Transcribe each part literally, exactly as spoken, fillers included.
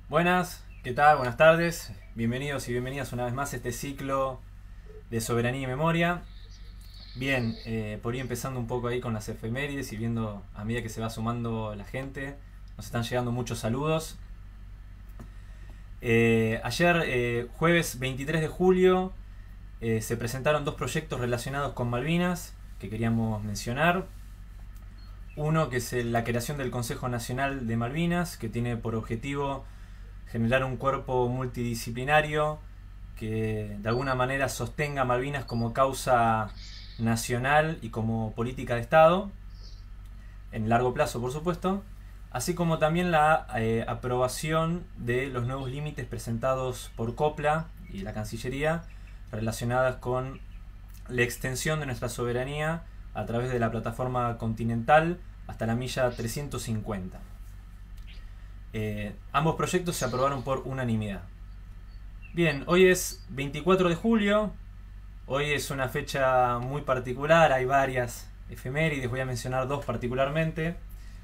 Buenas, ¿qué tal? Buenas tardes. Bienvenidos y bienvenidas una vez más a este ciclo de Soberanía y Memoria. Bien, eh, por ir empezando un poco ahí con las efemérides y viendo a medida que se va sumando la gente, nos están llegando muchos saludos. Eh, ayer, eh, jueves veintitrés de julio, eh, se presentaron dos proyectos relacionados con Malvinas que queríamos mencionar. Uno que es el- la creación del Consejo Nacional de Malvinas, que tiene por objetivo generar un cuerpo multidisciplinario que de alguna manera sostenga a Malvinas como causa nacional y como política de Estado, en largo plazo por supuesto, así como también la eh, aprobación de los nuevos límites presentados por Copla y la Cancillería relacionadas con la extensión de nuestra soberanía a través de la plataforma continental hasta la milla trescientos cincuenta. Eh, ambos proyectos se aprobaron por unanimidad. Bien, hoy es veinticuatro de julio, hoy es una fecha muy particular, hay varias efemérides, voy a mencionar dos particularmente.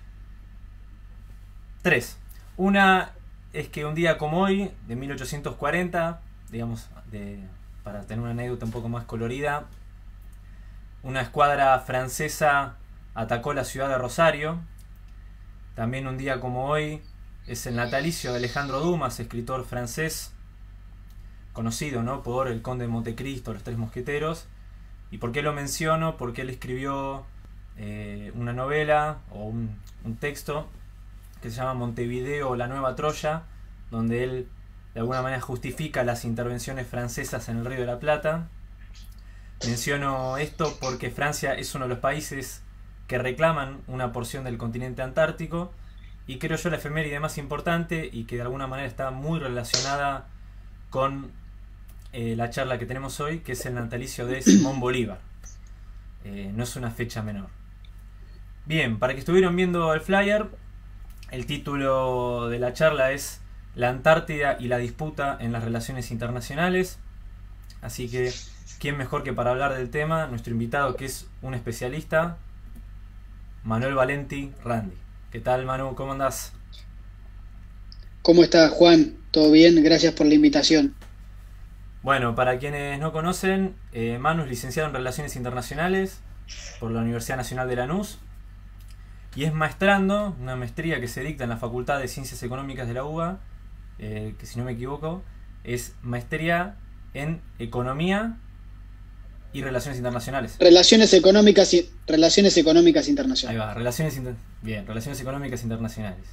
Tres. Una es que un día como hoy, de mil ochocientos cuarenta, digamos, de, para tener una anécdota un poco más colorida, una escuadra francesa atacó la ciudad de Rosario. También un día como hoy es el natalicio de Alejandro Dumas, escritor francés, conocido, ¿no?, por El Conde de Montecristo, Los Tres Mosqueteros. ¿Y por qué lo menciono? Porque él escribió eh, una novela o un, un texto que se llama Montevideo, la Nueva Troya, donde él de alguna manera justifica las intervenciones francesas en el Río de la Plata. Menciono esto porque Francia es uno de los países que reclaman una porción del continente antártico, y creo yo la efeméride más importante y que de alguna manera está muy relacionada con eh, la charla que tenemos hoy, que es el natalicio de Simón Bolívar. Eh, no es una fecha menor. Bien, para que estuvieron viendo el flyer, el título de la charla es La Antártida y la disputa en las relaciones internacionales. Así que, ¿quién mejor que para hablar del tema? Nuestro invitado, que es un especialista, Manuel Valenti Randi. ¿Qué tal, Manu? ¿Cómo andás? ¿Cómo estás, Juan? ¿Todo bien? Gracias por la invitación. Bueno, para quienes no conocen, eh, Manu es licenciado en Relaciones Internacionales por la Universidad Nacional de Lanús y es maestrando, una maestría que se dicta en la Facultad de Ciencias Económicas de la U B A, eh, que si no me equivoco, es maestría en Economía y Relaciones Internacionales. Relaciones económicas y relaciones económicas Ahí internacionales. va, Relaciones, Inter- bien, Relaciones Económicas Internacionales.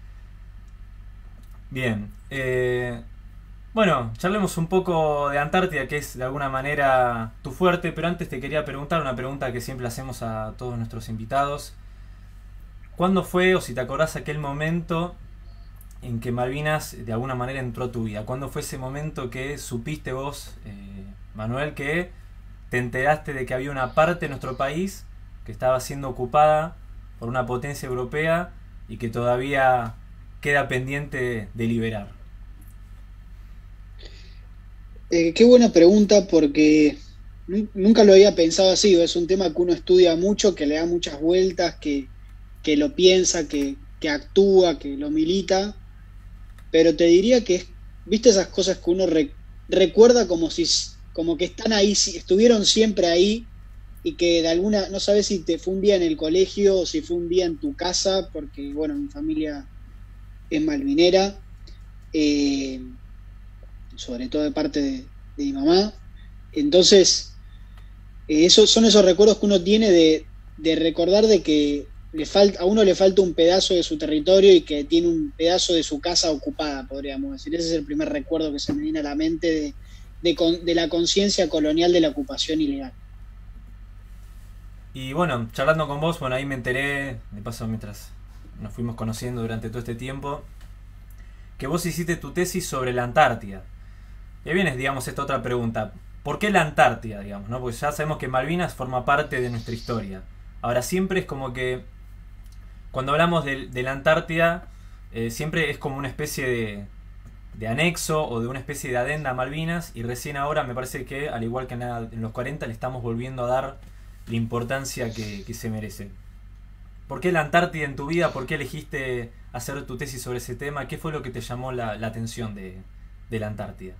Bien, eh, bueno, charlemos un poco de Antártida, que es de alguna manera tu fuerte, pero antes te quería preguntar una pregunta que siempre hacemos a todos nuestros invitados. ¿Cuándo fue, o si te acordás, aquel momento en que Malvinas de alguna manera entró a tu vida? ¿Cuándo fue ese momento que supiste vos, eh, Manuel, que te enteraste de que había una parte de nuestro país que estaba siendo ocupada por una potencia europea y que todavía queda pendiente de liberar? Eh, qué buena pregunta porque nu- nunca lo había pensado así. Es un tema que uno estudia mucho, que le da muchas vueltas, que, que lo piensa, que, que actúa, que lo milita. Pero te diría que es, viste esas cosas que uno re- recuerda como si, s- como que están ahí, si- estuvieron siempre ahí y que de alguna, no sabes si te fue un día en el colegio o si fue un día en tu casa, porque bueno, mi familia es malvinera, eh, sobre todo de parte de, de mi mamá. Entonces, eh, esos son esos recuerdos que uno tiene de, de recordar de que le falta, a uno le falta un pedazo de su territorio y que tiene un pedazo de su casa ocupada, podríamos decir. Ese es el primer recuerdo que se me viene a la mente de, de, con- de la conciencia colonial de la ocupación ilegal. Y bueno, charlando con vos, bueno, ahí me enteré, de paso mientras nos fuimos conociendo durante todo este tiempo, que vos hiciste tu tesis sobre la Antártida. Y ahí viene, digamos, esta otra pregunta. ¿Por qué la Antártida, digamos, no? Porque ya sabemos que Malvinas forma parte de nuestra historia. Ahora, siempre es como que cuando hablamos de, de la Antártida, eh, siempre es como una especie de, de anexo o de una especie de adenda a Malvinas, y recién ahora me parece que, al igual que en, la- en los cuarenta, le estamos volviendo a dar la importancia que, que se merece. ¿Por qué la Antártida en tu vida? ¿Por qué elegiste hacer tu tesis sobre ese tema? ¿Qué fue lo que te llamó la, la atención de, de la Antártida?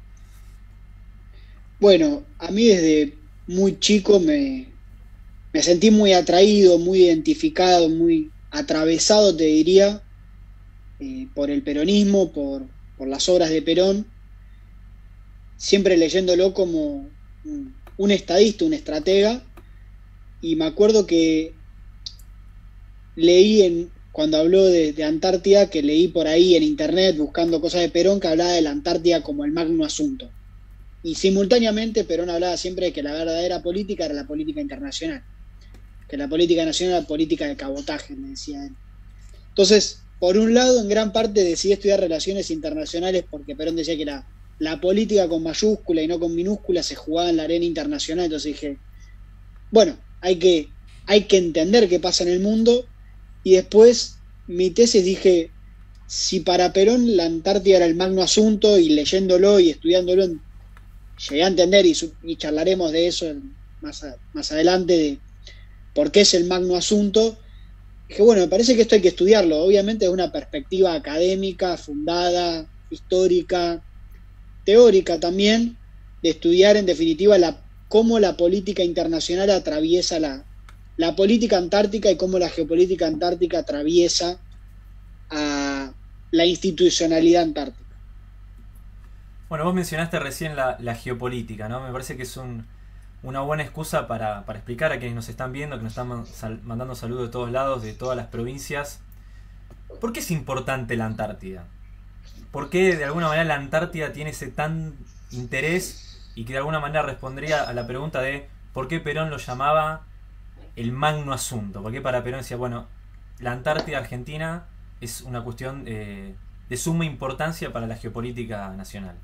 Bueno, a mí desde muy chico me, me sentí muy atraído, muy identificado, muy atravesado, te diría, eh, por el peronismo, por, por las obras de Perón, siempre leyéndolo como un, un estadista, un estratega, y me acuerdo que leí en, cuando habló de, de Antártida, que leí por ahí en internet buscando cosas de Perón, que hablaba de la Antártida como el magno asunto. Y simultáneamente Perón hablaba siempre de que la verdadera política era la política internacional, que la política nacional era la política de cabotaje, me decía él. Entonces, por un lado, en gran parte decidí estudiar relaciones internacionales porque Perón decía que la, la política con mayúscula y no con minúscula se jugaba en la arena internacional. Entonces dije, bueno, hay que, hay que entender qué pasa en el mundo. Y después, mi tesis dije, si para Perón la Antártida era el magno asunto, y leyéndolo y estudiándolo, llegué a entender, y, y charlaremos de eso en, más, a, más adelante, de por qué es el magno asunto. Dije, bueno, me parece que esto hay que estudiarlo, obviamente desde una perspectiva académica, fundada, histórica, teórica también, de estudiar en definitiva la, cómo la política internacional atraviesa la, la política antártica y cómo la geopolítica antártica atraviesa a la institucionalidad antártica. Bueno, vos mencionaste recién la, la geopolítica, ¿no? Me parece que es un, una buena excusa para, para explicar a quienes nos están viendo, que nos están man, sal, mandando saludos de todos lados, de todas las provincias. ¿Por qué es importante la Antártida? ¿Por qué de alguna manera la Antártida tiene ese tan interés y que de alguna manera respondería a la pregunta de por qué Perón lo llamaba el magno asunto? ¿Por qué para Perón decía, bueno, la Antártida Argentina es una cuestión eh, de suma importancia para la geopolítica nacional?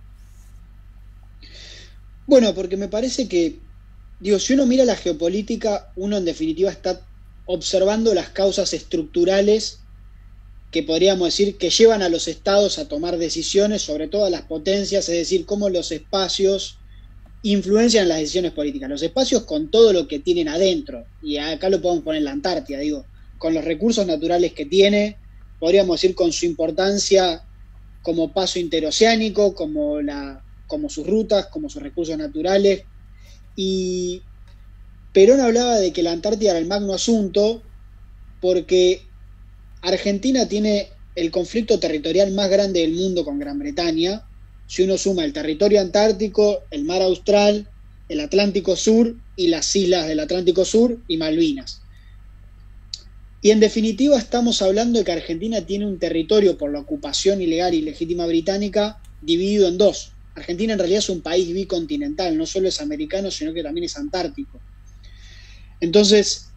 Bueno, porque me parece que, digo, si uno mira la geopolítica, uno en definitiva está observando las causas estructurales que podríamos decir que llevan a los estados a tomar decisiones, sobre todo a las potencias, es decir, cómo los espacios influencian las decisiones políticas. Los espacios con todo lo que tienen adentro, y acá lo podemos poner en la Antártida, digo, con los recursos naturales que tiene, podríamos decir con su importancia como paso interoceánico, como, la, como sus rutas, como sus recursos naturales. Y Perón hablaba de que la Antártida era el magno asunto porque Argentina tiene el conflicto territorial más grande del mundo con Gran Bretaña. Si uno suma el territorio antártico, el mar Austral, el Atlántico Sur y las islas del Atlántico Sur y Malvinas. Y en definitiva estamos hablando de que Argentina tiene un territorio por la ocupación ilegal y legítima británica dividido en dos. Argentina en realidad es un país bicontinental, no solo es americano, sino que también es antártico. Entonces,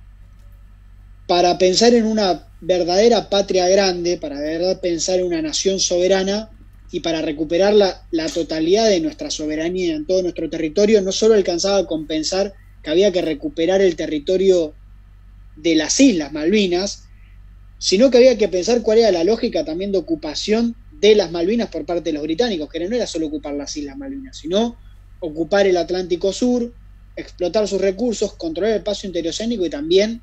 para pensar en una verdadera patria grande, para de verdad pensar en una nación soberana y para recuperar la, la totalidad de nuestra soberanía en todo nuestro territorio, no solo alcanzaba con pensar que había que recuperar el territorio de las Islas Malvinas, sino que había que pensar cuál era la lógica también de ocupación de las Malvinas por parte de los británicos, que no era solo ocupar las Islas Malvinas, sino ocupar el Atlántico Sur, explotar sus recursos, controlar el paso interoceánico y también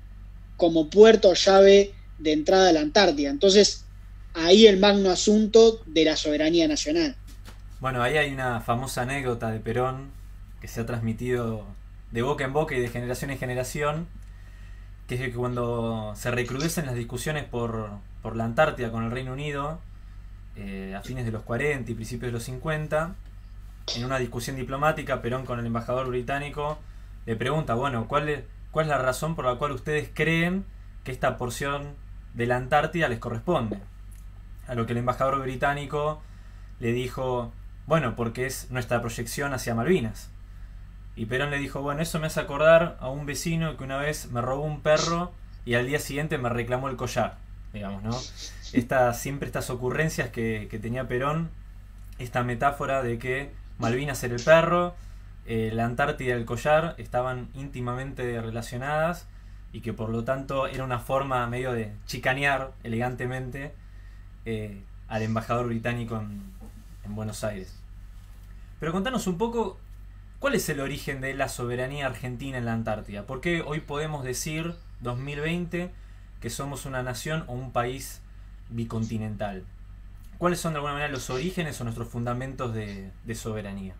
como puerto o llave de entrada a la Antártida. Entonces, ahí el magno asunto de la soberanía nacional. Bueno, ahí hay una famosa anécdota de Perón que se ha transmitido de boca en boca y de generación en generación, que es que cuando se recrudecen las discusiones por, por la Antártida con el Reino Unido, eh, a fines de los cuarenta y principios de los cincuenta, en una discusión diplomática, Perón con el embajador británico le pregunta, bueno, ¿cuál es, cuál es la razón por la cual ustedes creen que esta porción de la Antártida les corresponde? A lo que el embajador británico le dijo, bueno, porque es nuestra proyección hacia Malvinas. Y Perón le dijo, bueno, eso me hace acordar a un vecino que una vez me robó un perro y al día siguiente me reclamó el collar, digamos, ¿no? Esta, siempre estas ocurrencias que, que tenía Perón, esta metáfora de que Malvinas era el perro, eh, la Antártida y el collar estaban íntimamente relacionadas y que por lo tanto era una forma medio de chicanear elegantemente eh, al embajador británico en, en Buenos Aires. Pero contanos un poco, ¿cuál es el origen de la soberanía argentina en la Antártida? ¿Por qué hoy podemos decir, dos mil veinte, que somos una nación o un país bicontinental. ¿Cuáles son de alguna manera los orígenes o nuestros fundamentos de, de soberanía?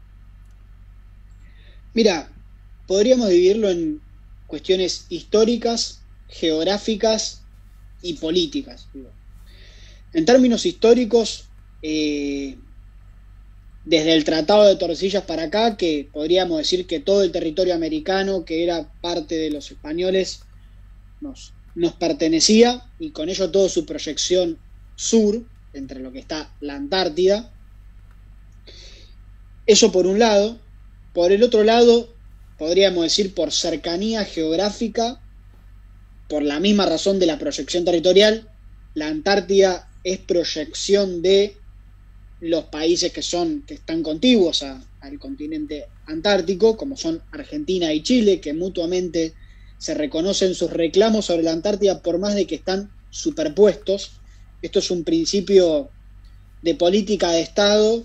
Mira, podríamos dividirlo en cuestiones históricas, geográficas y políticas. En términos históricos, eh, desde el Tratado de Tordesillas para acá, que podríamos decir que todo el territorio americano, que era parte de los españoles, nos, nos pertenecía, y con ello toda su proyección sur, entre lo que está la Antártida. Eso por un lado. Por el otro lado, podríamos decir por cercanía geográfica, por la misma razón de la proyección territorial, la Antártida es proyección de los países que son que están contiguos a, al continente antártico, como son Argentina y Chile, que mutuamente se reconocen sus reclamos sobre la Antártida por más de que están superpuestos. Esto es un principio de política de Estado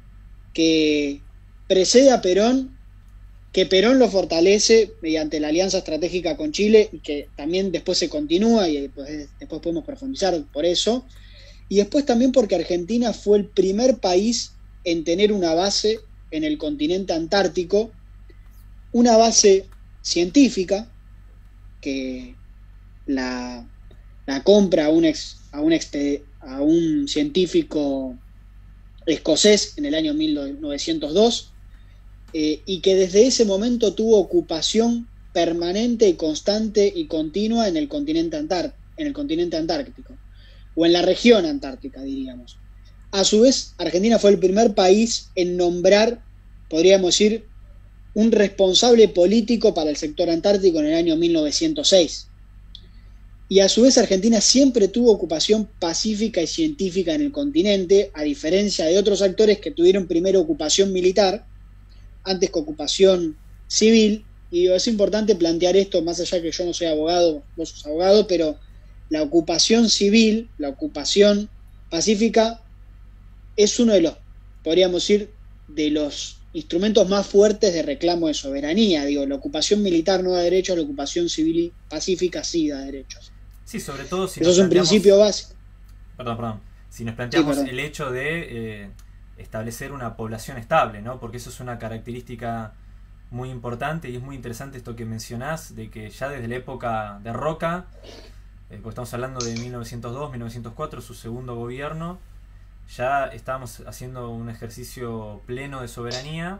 que precede a Perón, que Perón lo fortalece mediante la alianza estratégica con Chile y que también después se continúa y después, después podemos profundizar por eso. Y después también porque Argentina fue el primer país en tener una base en el continente antártico, una base científica que la, la compra a un, ex, a, un expe, a un científico escocés en el año mil novecientos dos, eh, y que desde ese momento tuvo ocupación permanente y constante y continua en el continente antar, en el continente antártico, o en la región antártica, diríamos. A su vez, Argentina fue el primer país en nombrar, podríamos decir, un responsable político para el sector antártico en el año mil novecientos seis. Y a su vez Argentina siempre tuvo ocupación pacífica y científica en el continente, a diferencia de otros actores que tuvieron primero ocupación militar, antes que ocupación civil. Y es importante plantear esto, más allá que yo no soy abogado, vos sos abogado, pero la ocupación civil, la ocupación pacífica, es uno de los, podríamos decir, de los instrumentos más fuertes de reclamo de soberanía. Digo, la ocupación militar no da derechos, la ocupación civil y pacífica sí da derechos. Sí, sobre todo si eso es un principio básico. Perdón, perdón. Si nos planteamos sí, perdón. el hecho de eh, establecer una población estable, ¿no? Porque eso es una característica muy importante y es muy interesante esto que mencionás, de que ya desde la época de Roca, eh, porque estamos hablando de mil novecientos dos, mil novecientos cuatro, su segundo gobierno, ya estábamos haciendo un ejercicio pleno de soberanía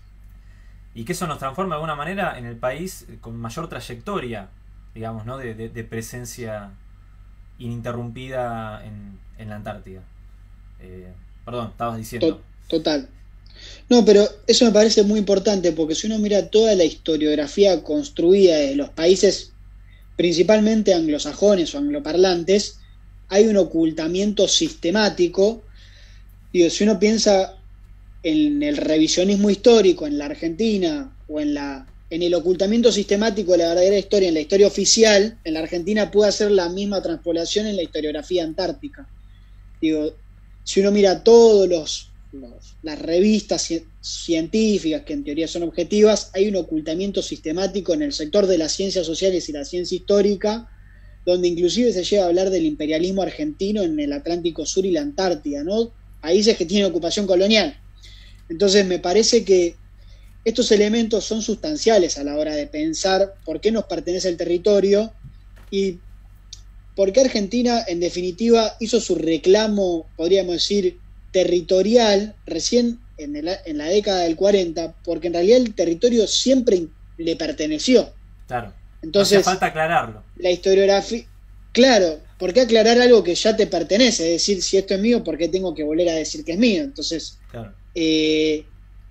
y que eso nos transforma de alguna manera en el país con mayor trayectoria, digamos, ¿no? de, de, de presencia ininterrumpida en, en la Antártida. Eh, perdón, estabas diciendo. Total. No, pero eso me parece muy importante porque si uno mira toda la historiografía construida de los países, principalmente anglosajones o angloparlantes, hay un ocultamiento sistemático. Digo, si uno piensa en el revisionismo histórico en la Argentina o en la en el ocultamiento sistemático de la verdadera historia en la historia oficial, en la Argentina puede hacer la misma transpolación en la historiografía antártica. Digo, si uno mira todos los, los las revistas científicas que en teoría son objetivas, hay un ocultamiento sistemático en el sector de las ciencias sociales y la ciencia histórica, donde inclusive se llega a hablar del imperialismo argentino en el Atlántico Sur y la Antártida, ¿no? Países que tienen ocupación colonial. Entonces me parece que estos elementos son sustanciales a la hora de pensar por qué nos pertenece el territorio y por qué Argentina, en definitiva, hizo su reclamo, podríamos decir, territorial recién en, el, en la década del cuarenta, porque en realidad el territorio siempre le perteneció. Claro. Entonces, hace falta aclararlo. La historiografía, claro, ¿por qué aclarar algo que ya te pertenece? Es decir, si esto es mío, ¿por qué tengo que volver a decir que es mío? Entonces, claro. eh,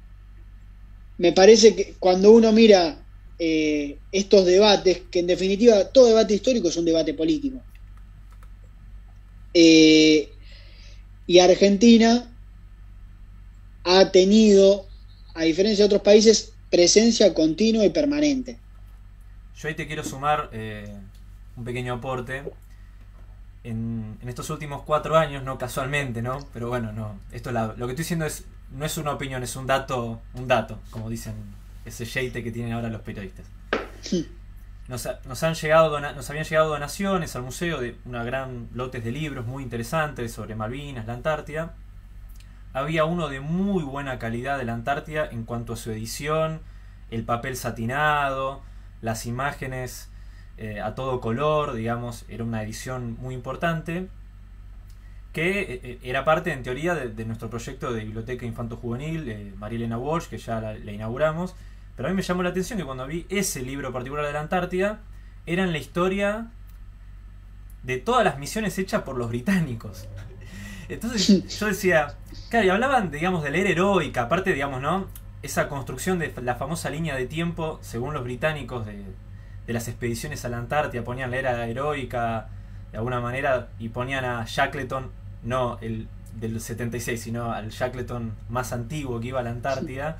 me parece que cuando uno mira eh, estos debates, que en definitiva todo debate histórico es un debate político, eh, y Argentina ha tenido, a diferencia de otros países, presencia continua y permanente. Yo ahí te quiero sumar eh, un pequeño aporte. En, en estos últimos cuatro años, no casualmente, ¿no? Pero bueno, no. Esto la, lo que estoy diciendo es no es una opinión, es un dato, un dato, como dicen ese yeite que tienen ahora los periodistas. Sí. nos, ha, nos, han llegado dona, nos habían llegado donaciones al museo de una gran lotes de libros muy interesantes sobre Malvinas, la Antártida. Había uno de muy buena calidad de la Antártida en cuanto a su edición, el papel satinado, las imágenes eh, a todo color, digamos, era una edición muy importante, que eh, era parte en teoría de, de nuestro proyecto de biblioteca infanto-juvenil, eh, María Elena Walsh, que ya la, la inauguramos. Pero a mí me llamó la atención que cuando vi ese libro particular de la Antártida, era en la historia de todas las misiones hechas por los británicos. Entonces yo decía, claro, y hablaban, digamos, de la era heroica, aparte, digamos, ¿no? Esa construcción de la famosa línea de tiempo, según los británicos, de, de las expediciones a la Antártida, ponían la era heroica de alguna manera y ponían a Shackleton, no el del setenta y seis, sino al Shackleton más antiguo que iba a la Antártida.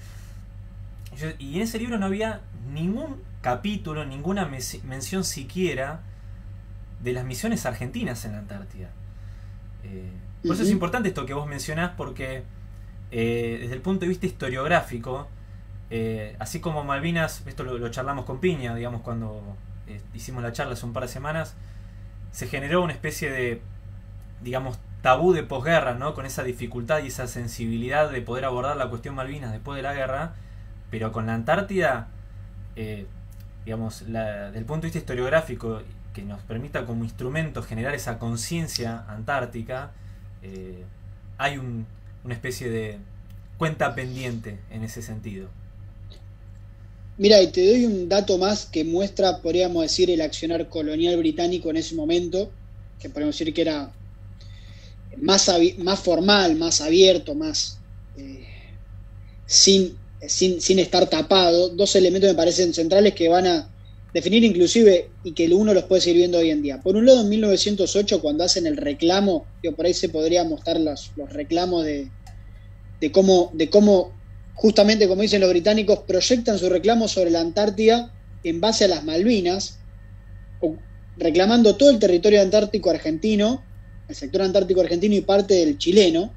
Y en ese libro no había ningún capítulo, ninguna mención siquiera de las misiones argentinas en la Antártida. Eh, por eso uh-huh. es importante esto que vos mencionás, porque eh, desde el punto de vista historiográfico, eh, así como Malvinas, esto lo, lo charlamos con Piña, digamos, cuando eh, hicimos la charla hace un par de semanas, se generó una especie de, digamos, tabú de posguerra, ¿no? Con esa dificultad y esa sensibilidad de poder abordar la cuestión Malvinas después de la guerra. Pero con la Antártida, eh, digamos, la, desde el punto de vista historiográfico, que nos permita como instrumento generar esa conciencia antártica, eh, hay un, una especie de cuenta pendiente en ese sentido. Mira, y te doy un dato más que muestra, podríamos decir, el accionar colonial británico en ese momento, que podemos decir que era más, más formal, más abierto, más eh, sin... Sin, sin estar tapado. Dos elementos me parecen centrales que van a definir inclusive y que uno los puede seguir viendo hoy en día. Por un lado, en mil novecientos ocho, cuando hacen el reclamo, digo, por ahí se podría mostrar los, los reclamos de, de, cómo, de cómo, justamente como dicen los británicos, proyectan su reclamo sobre la Antártida en base a las Malvinas, reclamando todo el territorio antártico argentino, el sector antártico argentino y parte del chileno.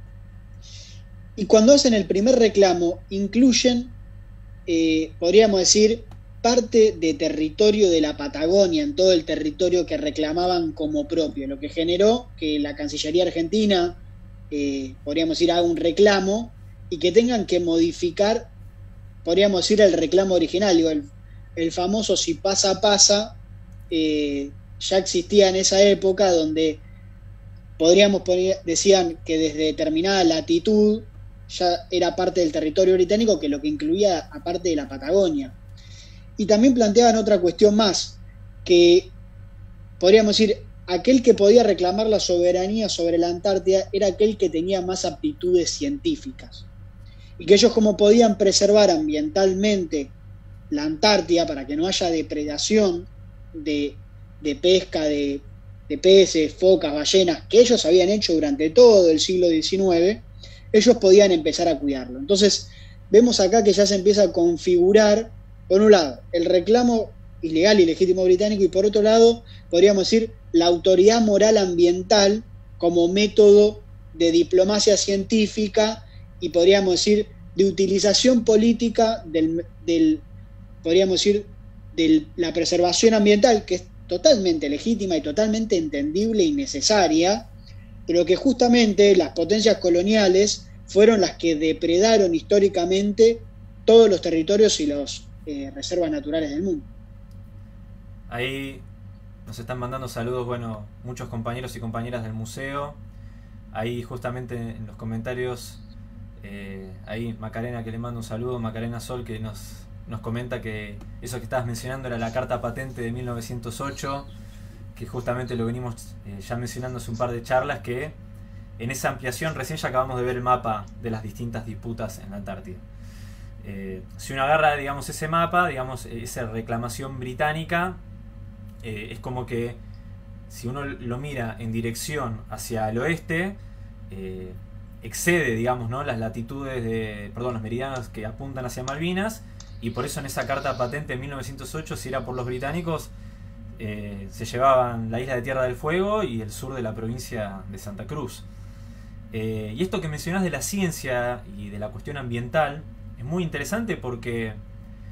Y cuando hacen el primer reclamo, incluyen, eh, podríamos decir, parte de territorio de la Patagonia, en todo el territorio que reclamaban como propio, lo que generó que la Cancillería Argentina, eh, podríamos decir, haga un reclamo y que tengan que modificar, podríamos decir, el reclamo original. Digo, el, el famoso si pasa, pasa, eh, ya existía en esa época, donde podríamos poner, decían que desde determinada latitud ya era parte del territorio británico, que lo que incluía aparte de la Patagonia. Y también planteaban otra cuestión más, que podríamos decir, aquel que podía reclamar la soberanía sobre la Antártida era aquel que tenía más aptitudes científicas. Y que ellos, como podían preservar ambientalmente la Antártida para que no haya depredación de, de pesca de, de peces, focas, ballenas, que ellos habían hecho durante todo el siglo diecinueve, ellos podían empezar a cuidarlo. Entonces, vemos acá que ya se empieza a configurar, por un lado, el reclamo ilegal y legítimo británico, y por otro lado, podríamos decir, la autoridad moral ambiental como método de diplomacia científica y, podríamos decir, de utilización política del, del podríamos decir, de la preservación ambiental, que es totalmente legítima y totalmente entendible y necesaria, pero que justamente las potencias coloniales fueron las que depredaron históricamente todos los territorios y las eh, reservas naturales del mundo. Ahí nos están mandando saludos, bueno, muchos compañeros y compañeras del museo. Ahí justamente en los comentarios, eh, ahí Macarena, que le mando un saludo, Macarena Sol, que nos, nos comenta que eso que estabas mencionando era la carta patente de mil novecientos ocho, que justamente lo venimos eh, ya mencionando hace un par de charlas, que en esa ampliación recién ya acabamos de ver el mapa de las distintas disputas en la Antártida. Eh, si uno agarra, digamos, ese mapa, digamos, esa reclamación británica, eh, es como que si uno lo mira en dirección hacia el oeste, eh, excede, digamos, ¿no?, las latitudes de, perdón, los meridianos que apuntan hacia Malvinas, y por eso en esa carta patente de mil novecientos ocho, si era por los británicos, Eh, se llevaban la isla de Tierra del Fuego y el sur de la provincia de Santa Cruz. Eh, y esto que mencionás de la ciencia y de la cuestión ambiental es muy interesante porque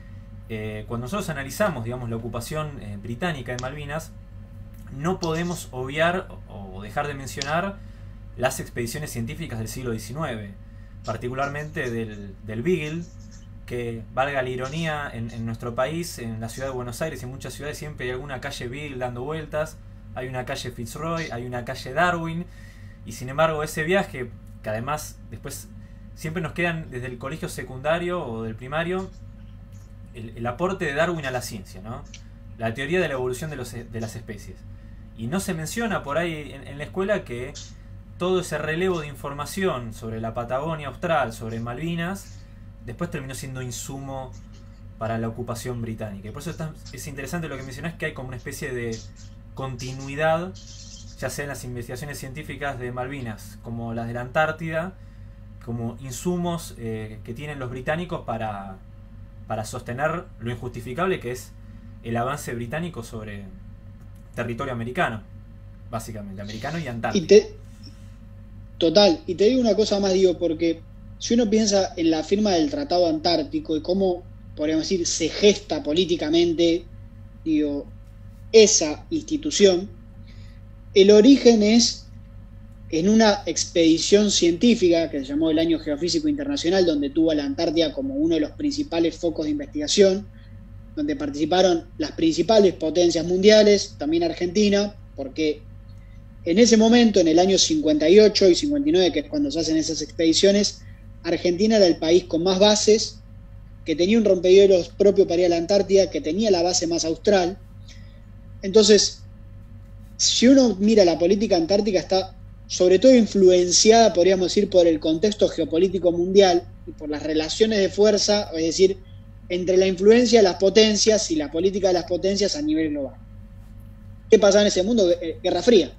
eh, cuando nosotros analizamos, digamos, la ocupación eh, británica de Malvinas, no podemos obviar o dejar de mencionar las expediciones científicas del siglo diecinueve, particularmente del, del Beagle, que, valga la ironía, en, en nuestro país, en la ciudad de Buenos Aires y en muchas ciudades siempre hay alguna calle Beagle dando vueltas, hay una calle Fitzroy, hay una calle Darwin, y sin embargo ese viaje, que además después siempre nos quedan desde el colegio secundario o del primario, el, el aporte de Darwin a la ciencia, ¿no? La teoría de la evolución de, los, de las especies. Y no se menciona por ahí en, en la escuela que todo ese relevo de información sobre la Patagonia Austral, sobre Malvinas, después terminó siendo insumo para la ocupación británica. Y por eso está, es interesante lo que mencionás, que hay como una especie de continuidad, ya sea en las investigaciones científicas de Malvinas como las de la Antártida, como insumos eh, que tienen los británicos para, para sostener lo injustificable que es el avance británico sobre territorio americano, básicamente, americano y antártico. Y te, total, y te digo una cosa más, digo, porque si uno piensa en la firma del Tratado Antártico y cómo, podríamos decir, se gesta políticamente, digo, esa institución, el origen es en una expedición científica que se llamó el Año Geofísico Internacional, donde tuvo a la Antártida como uno de los principales focos de investigación, donde participaron las principales potencias mundiales, también Argentina, porque en ese momento, en el año cincuenta y ocho y cincuenta y nueve, que es cuando se hacen esas expediciones, Argentina era el país con más bases, que tenía un rompehielos propio para ir a la Antártida, que tenía la base más austral. Entonces, si uno mira la política antártica, está sobre todo influenciada, podríamos decir, por el contexto geopolítico mundial y por las relaciones de fuerza, es decir, entre la influencia de las potencias y la política de las potencias a nivel global. ¿Qué pasaba en ese mundo? Guerra Fría.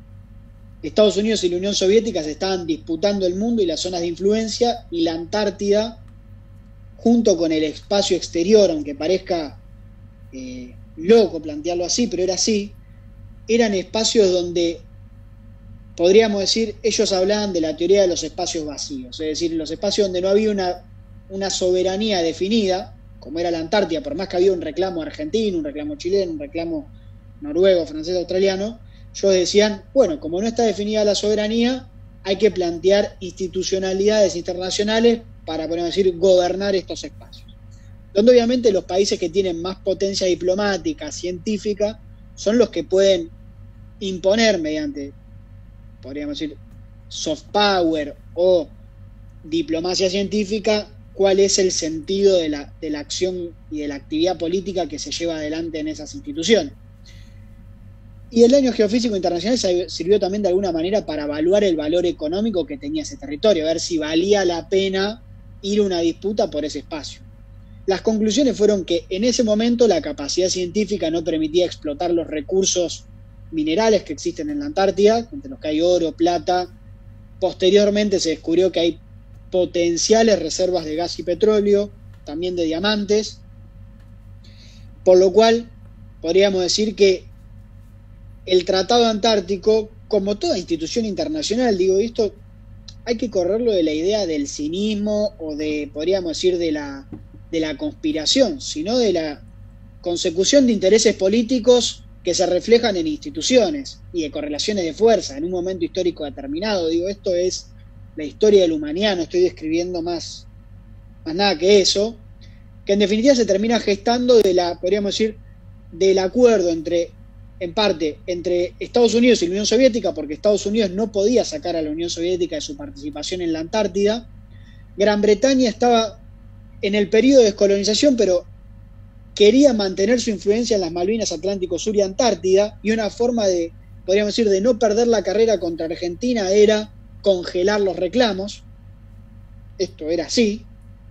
Estados Unidos y la Unión Soviética se estaban disputando el mundo y las zonas de influencia, y la Antártida, junto con el espacio exterior, aunque parezca eh, loco plantearlo así, pero era así, eran espacios donde, podríamos decir, ellos hablaban de la teoría de los espacios vacíos, es decir, los espacios donde no había una, una soberanía definida, como era la Antártida, por más que había un reclamo argentino, un reclamo chileno, un reclamo noruego, francés, australiano, ellos decían, bueno, como no está definida la soberanía, hay que plantear institucionalidades internacionales para, podemos decir, gobernar estos espacios. Donde obviamente los países que tienen más potencia diplomática, científica, son los que pueden imponer mediante, podríamos decir, soft power o diplomacia científica, cuál es el sentido de la, de la acción y de la actividad política que se lleva adelante en esas instituciones. Y el Año Geofísico Internacional sirvió también de alguna manera para evaluar el valor económico que tenía ese territorio, a ver si valía la pena ir a una disputa por ese espacio. Las conclusiones fueron que en ese momento la capacidad científica no permitía explotar los recursos minerales que existen en la Antártida, entre los que hay oro, plata. Posteriormente se descubrió que hay potenciales reservas de gas y petróleo, también de diamantes, por lo cual podríamos decir que el Tratado Antártico, como toda institución internacional, digo, esto hay que correrlo de la idea del cinismo o de, podríamos decir, de la, de la conspiración, sino de la consecución de intereses políticos que se reflejan en instituciones y de correlaciones de fuerza en un momento histórico determinado. Digo, esto es la historia de la humanidad, no estoy describiendo más, más nada que eso, que en definitiva se termina gestando de la, podríamos decir, del acuerdo entre, en parte, entre Estados Unidos y la Unión Soviética, porque Estados Unidos no podía sacar a la Unión Soviética de su participación en la Antártida. Gran Bretaña estaba en el periodo de descolonización, pero quería mantener su influencia en las Malvinas, Atlántico Sur y Antártida, y una forma de, podríamos decir, de no perder la carrera contra Argentina era congelar los reclamos. Esto era así.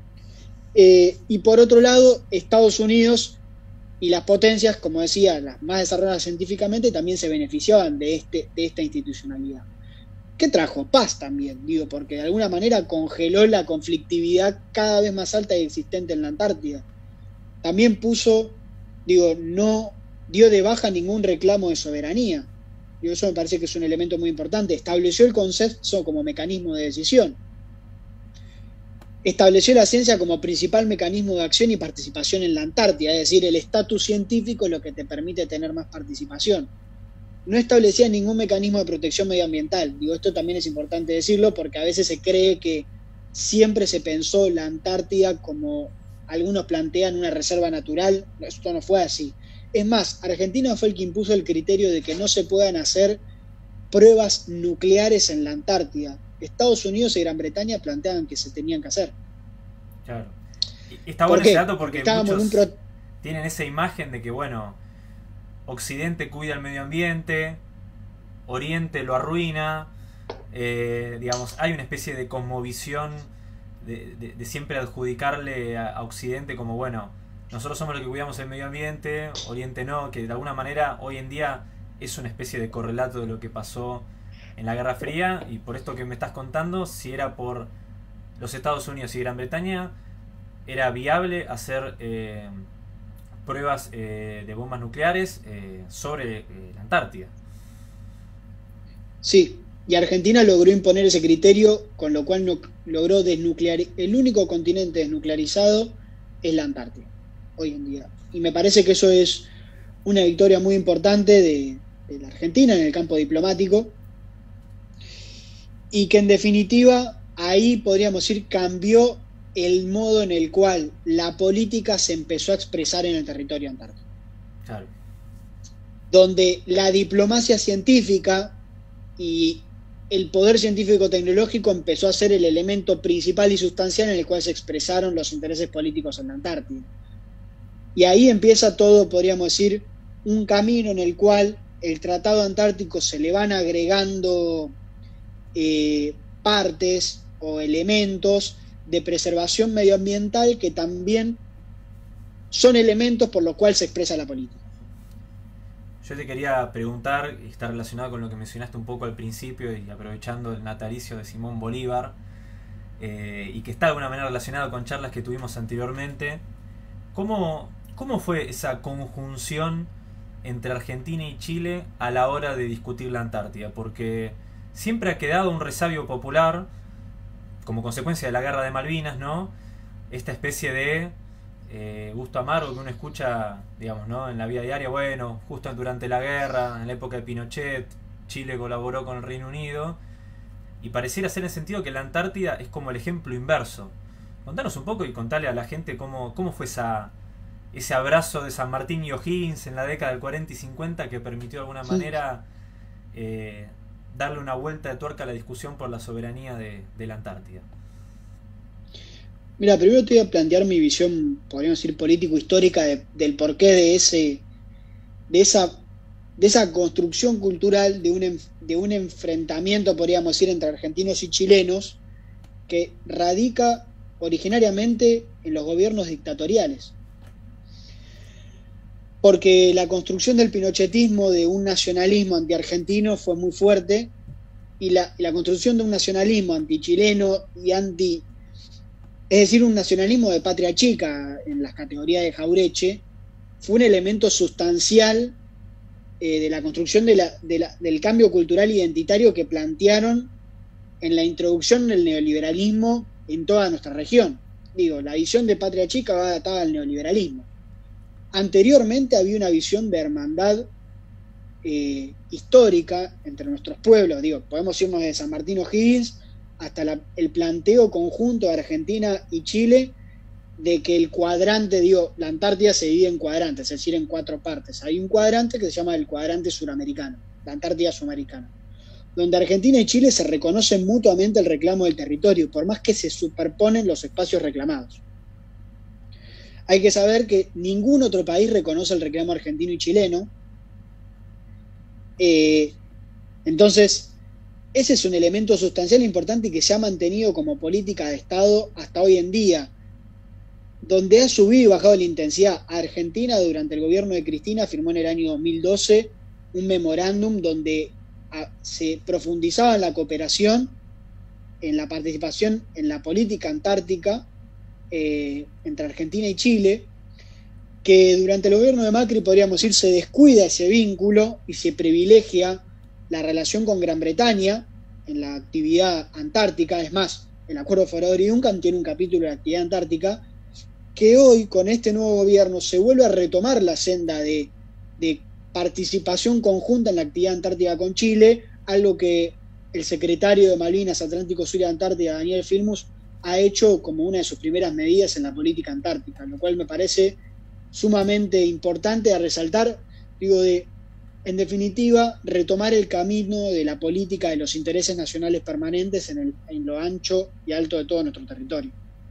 Eh, y por otro lado, Estados Unidos y las potencias, como decía, las más desarrolladas científicamente, también se beneficiaban de, este, de esta institucionalidad. ¿Qué trajo? Paz también, digo, porque de alguna manera congeló la conflictividad cada vez más alta y existente en la Antártida. También puso, digo, no dio de baja ningún reclamo de soberanía. Digo, eso me parece que es un elemento muy importante. Estableció el consenso como mecanismo de decisión. estableció la ciencia como principal mecanismo de acción y participación en la Antártida, es decir, el estatus científico es lo que te permite tener más participación. No establecía ningún mecanismo de protección medioambiental. Digo, esto también es importante decirlo porque a veces se cree que siempre se pensó la Antártida como algunos plantean una reserva natural. Esto no fue así. Es más, Argentina fue el que impuso el criterio de que no se puedan hacer pruebas nucleares en la Antártida. Estados Unidos y Gran Bretaña planteaban que se tenían que hacer. Claro. Y está bueno ese dato porque Estábamos muchos en un pro... tienen esa imagen de que, bueno, Occidente cuida el medio ambiente, Oriente lo arruina, eh, digamos, hay una especie de cosmovisión de, de, de siempre adjudicarle a, a Occidente como, bueno, nosotros somos los que cuidamos el medio ambiente, Oriente no, que de alguna manera hoy en día es una especie de correlato de lo que pasó en la Guerra Fría, y por esto que me estás contando, si era por los Estados Unidos y Gran Bretaña, era viable hacer eh, pruebas eh, de bombas nucleares eh, sobre eh, la Antártida. Sí, y Argentina logró imponer ese criterio, con lo cual no, logró desnuclearizar. El único continente desnuclearizado es la Antártida, hoy en día. Y me parece que eso es una victoria muy importante de, de la Argentina en el campo diplomático, y que en definitiva ahí podríamos decir cambió el modo en el cual la política se empezó a expresar en el territorio antártico. Claro. Donde la diplomacia científica y el poder científico-tecnológico empezó a ser el elemento principal y sustancial en el cual se expresaron los intereses políticos en la Antártida. Y ahí empieza todo, podríamos decir, un camino en el cual el Tratado Antártico se le van agregando eh, partes o elementos de preservación medioambiental que también son elementos por los cuales se expresa la política. Yo te quería preguntar, y está relacionado con lo que mencionaste un poco al principio y aprovechando el natalicio de Simón Bolívar, eh, y que está de alguna manera relacionado con charlas que tuvimos anteriormente, ¿cómo, cómo fue esa conjunción entre Argentina y Chile a la hora de discutir la Antártida? Porque siempre ha quedado un resabio popular como consecuencia de la guerra de Malvinas, ¿no? Esta especie de eh, gusto amargo que uno escucha, digamos, ¿no? En la vida diaria. Bueno, justo durante la guerra, en la época de Pinochet, Chile colaboró con el Reino Unido, y pareciera ser en el sentido que la Antártida es como el ejemplo inverso. Contanos un poco y contale a la gente cómo, cómo fue esa, ese abrazo de San Martín y O'Higgins en la década del cuarenta y cincuenta que permitió de alguna manera eh, darle una vuelta de tuerca a la discusión por la soberanía de, de la Antártida. Mira, primero te voy a plantear mi visión, podríamos decir, político-histórica de, del porqué de ese, de esa, de esa construcción cultural de un, de un enfrentamiento, podríamos decir, entre argentinos y chilenos, que radica originariamente en los gobiernos dictatoriales. Porque la construcción del pinochetismo de un nacionalismo anti-argentino fue muy fuerte, y la, y la construcción de un nacionalismo anti-chileno y anti... es decir, un nacionalismo de patria chica en las categorías de Jaureche, fue un elemento sustancial eh, de la construcción de la, de la, del cambio cultural identitario que plantearon en la introducción del neoliberalismo en toda nuestra región. Digo, la visión de patria chica va datada al neoliberalismo. Anteriormente había una visión de hermandad eh, histórica entre nuestros pueblos. Digo, podemos irnos de San Martín O'Higgins hasta la, el planteo conjunto de Argentina y Chile de que el cuadrante, digo, la Antártida se divide en cuadrantes, es decir, en cuatro partes. Hay un cuadrante que se llama el cuadrante suramericano, la Antártida sudamericana, donde Argentina y Chile se reconocen mutuamente el reclamo del territorio, por más que se superponen los espacios reclamados. Hay que saber que ningún otro país reconoce el reclamo argentino y chileno. Eh, entonces, ese es un elemento sustancial e importante y que se ha mantenido como política de Estado hasta hoy en día, donde ha subido y bajado la intensidad. Argentina, durante el gobierno de Cristina, firmó en el año dos mil doce un memorándum donde a, se profundizaba en la cooperación, en la participación en la política antártica eh, entre Argentina y Chile, que durante el gobierno de Macri, podríamos decir, se descuida ese vínculo y se privilegia la relación con Gran Bretaña en la actividad antártica. Es más, el Acuerdo Federador y Duncan tiene un capítulo de actividad antártica, que hoy con este nuevo gobierno se vuelve a retomar la senda de, de participación conjunta en la actividad antártica con Chile, algo que el secretario de Malvinas, Atlántico Sur y Antártida, Daniel Filmus, ha hecho como una de sus primeras medidas en la política antártica, lo cual me parece sumamente importante a resaltar, digo, de, en definitiva, retomar el camino de la política de los intereses nacionales permanentes en, el, en lo ancho y alto de todo nuestro territorio.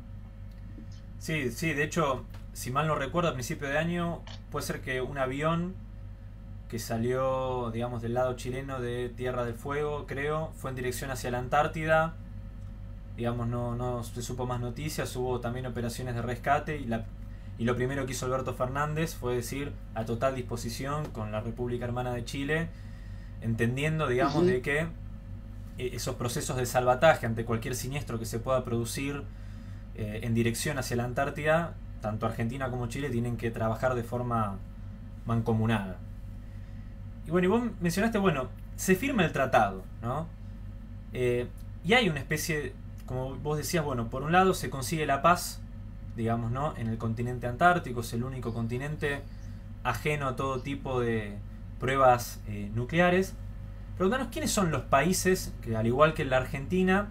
Sí, sí, de hecho, si mal no recuerdo, a principio de año, puede ser que un avión que salió, digamos, del lado chileno de Tierra del Fuego, creo, fue en dirección hacia la Antártida. Digamos, no, no se supo más noticias, hubo también operaciones de rescate y, la, y lo primero que hizo Alberto Fernández fue decir a total disposición con la República Hermana de Chile, entendiendo, digamos, uh-huh. de que esos procesos de salvataje ante cualquier siniestro que se pueda producir eh, en dirección hacia la Antártida, tanto Argentina como Chile tienen que trabajar de forma mancomunada. Y bueno, y vos mencionaste, bueno, se firma el tratado, ¿no? Eh, y hay una especie, como vos decías, bueno, por un lado se consigue la paz, digamos, ¿no? En el continente antártico, es el único continente ajeno a todo tipo de pruebas eh, nucleares. Preguntanos, ¿quiénes son los países que, al igual que la Argentina,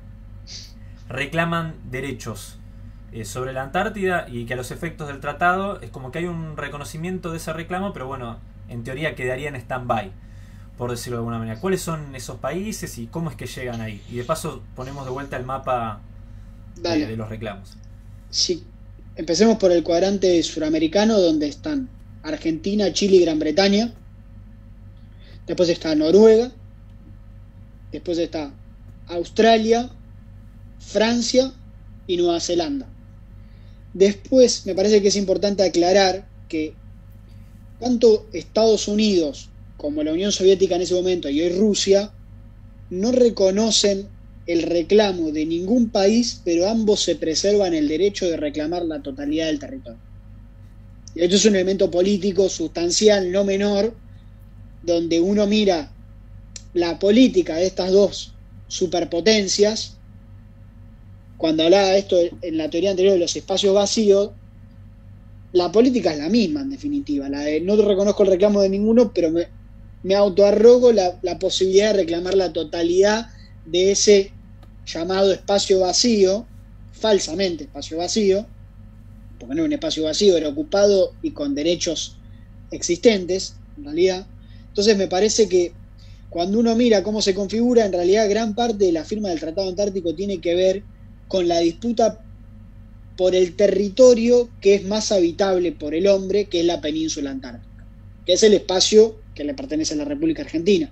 reclaman derechos eh, sobre la Antártida y que a los efectos del tratado es como que hay un reconocimiento de ese reclamo, pero bueno, en teoría quedaría en stand-by, por decirlo de alguna manera? ¿Cuáles son esos países y cómo es que llegan ahí? Y de paso ponemos de vuelta el mapa de, de los reclamos. Sí, empecemos por el cuadrante suramericano, donde están Argentina, Chile y Gran Bretaña. Después está Noruega. Después está Australia, Francia y Nueva Zelanda. Después me parece que es importante aclarar que tanto Estados Unidos como la Unión Soviética en ese momento y hoy Rusia no reconocen el reclamo de ningún país, pero ambos se preservan el derecho de reclamar la totalidad del territorio. Y esto es un elemento político sustancial, no menor, donde uno mira la política de estas dos superpotencias. Cuando hablaba de esto en la teoría anterior de los espacios vacíos, la política es la misma, en definitiva. La de no reconozco el reclamo de ninguno, pero me, me autoarrogo la, la posibilidad de reclamar la totalidad de ese llamado espacio vacío, falsamente espacio vacío, porque no era un espacio vacío, era ocupado y con derechos existentes, en realidad. Entonces me parece que cuando uno mira cómo se configura, en realidad gran parte de la firma del Tratado Antártico tiene que ver con la disputa por el territorio que es más habitable por el hombre, que es la península antártica, que es el espacio que le pertenece a la República Argentina.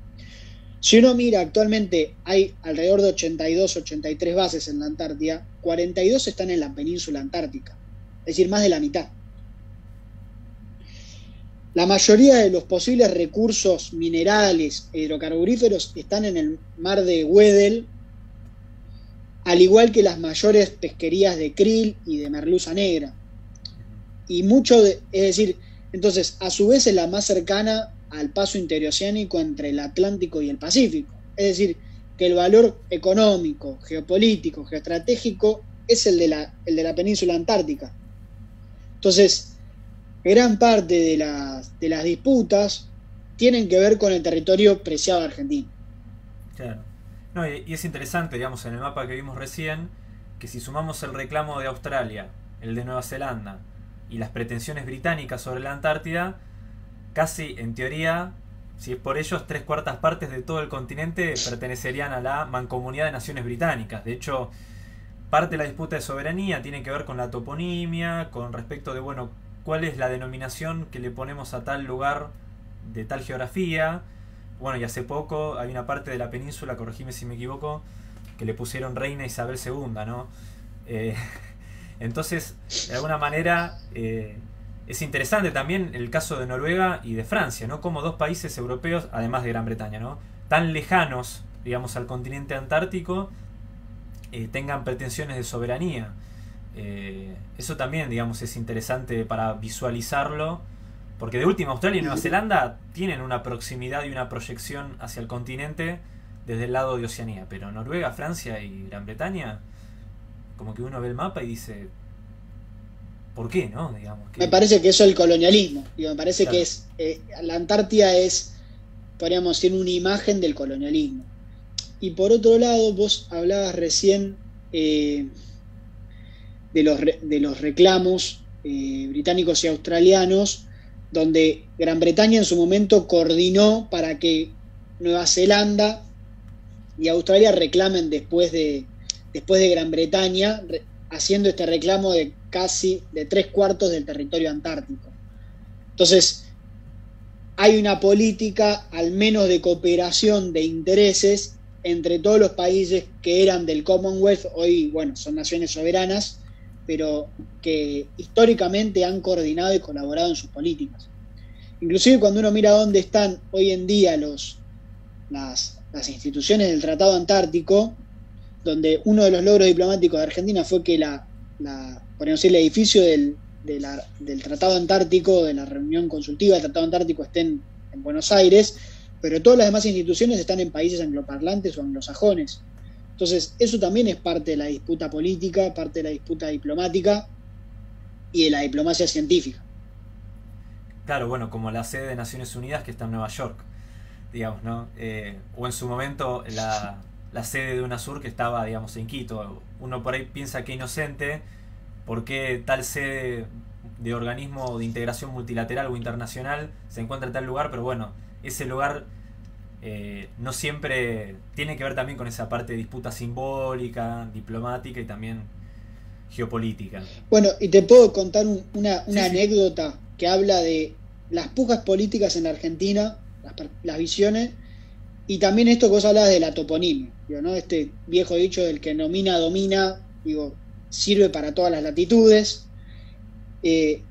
Si uno mira, actualmente hay alrededor de ochenta y dos, ochenta y tres bases en la Antártida, cuarenta y dos están en la península antártica, es decir, más de la mitad. La mayoría de los posibles recursos minerales e hidrocarburíferos están en el mar de Weddell, al igual que las mayores pesquerías de krill y de merluza negra. Y mucho de, es decir, entonces, a su vez es la más cercana al paso interoceánico entre el Atlántico y el Pacífico. Es decir, que el valor económico, geopolítico, geoestratégico es el de la, el de la península antártica. Entonces, gran parte de las, de las disputas tienen que ver con el territorio preciado de Argentina. Claro. No, y, y es interesante, digamos, en el mapa que vimos recién, que si sumamos el reclamo de Australia, el de Nueva Zelanda y las pretensiones británicas sobre la Antártida, casi, en teoría, si es por ellos, tres cuartas partes de todo el continente pertenecerían a la mancomunidad de naciones británicas. De hecho, parte de la disputa de soberanía tiene que ver con la toponimia, con respecto de, bueno, cuál es la denominación que le ponemos a tal lugar de tal geografía. Bueno, y hace poco hay una parte de la península, corregime si me equivoco, que le pusieron Reina Isabel segunda, ¿no? Eh, entonces, de alguna manera, eh, es interesante también el caso de Noruega y de Francia, ¿no? Como dos países europeos, además de Gran Bretaña, ¿no?, tan lejanos, digamos, al continente antártico, eh, tengan pretensiones de soberanía. Eh, eso también, digamos, es interesante para visualizarlo. Porque de última, Australia y Nueva Zelanda tienen una proximidad y una proyección hacia el continente desde el lado de Oceanía. Pero Noruega, Francia y Gran Bretaña como que uno ve el mapa y dice, ¿por qué, no? Digamos, que, Me parece que eso es el colonialismo. Digo, me parece claro. que es eh, la Antártida es, podríamos decir, una imagen del colonialismo. Y por otro lado, vos hablabas recién eh, de, los re, de los reclamos eh, británicos y australianos, donde Gran Bretaña en su momento coordinó para que Nueva Zelanda y Australia reclamen después de, después de Gran Bretaña, re, haciendo este reclamo de casi de tres cuartos del territorio antártico. Entonces, hay una política al menos de cooperación de intereses entre todos los países que eran del Commonwealth, hoy, bueno, son naciones soberanas, pero que históricamente han coordinado y colaborado en sus políticas. Inclusive cuando uno mira dónde están hoy en día los, las, las instituciones del Tratado Antártico, donde uno de los logros diplomáticos de Argentina fue que la, la podríamos decir, el edificio del, de la, del Tratado Antártico, de la reunión consultiva del Tratado Antártico esté en, en Buenos Aires, pero todas las demás instituciones están en países angloparlantes o anglosajones. Entonces, eso también es parte de la disputa política, parte de la disputa diplomática y de la diplomacia científica. Claro, bueno, como la sede de Naciones Unidas que está en Nueva York, digamos, ¿no? Eh, o en su momento la, la sede de UNASUR que estaba, digamos, en Quito. Uno por ahí piensa que inocente, ¿por qué tal sede de organismo de integración multilateral o internacional se encuentra en tal lugar? Pero bueno, ese lugar eh, no siempre tiene que ver también con esa parte de disputa simbólica, diplomática y también geopolítica. Bueno, y te puedo contar un, una, una sí, anécdota sí. que habla de las pujas políticas en la Argentina, las, las visiones, y también esto que vos hablabas de la toponimia, digo, ¿no? Este viejo dicho del que nomina, domina, digo, sirve para todas las latitudes. Eh,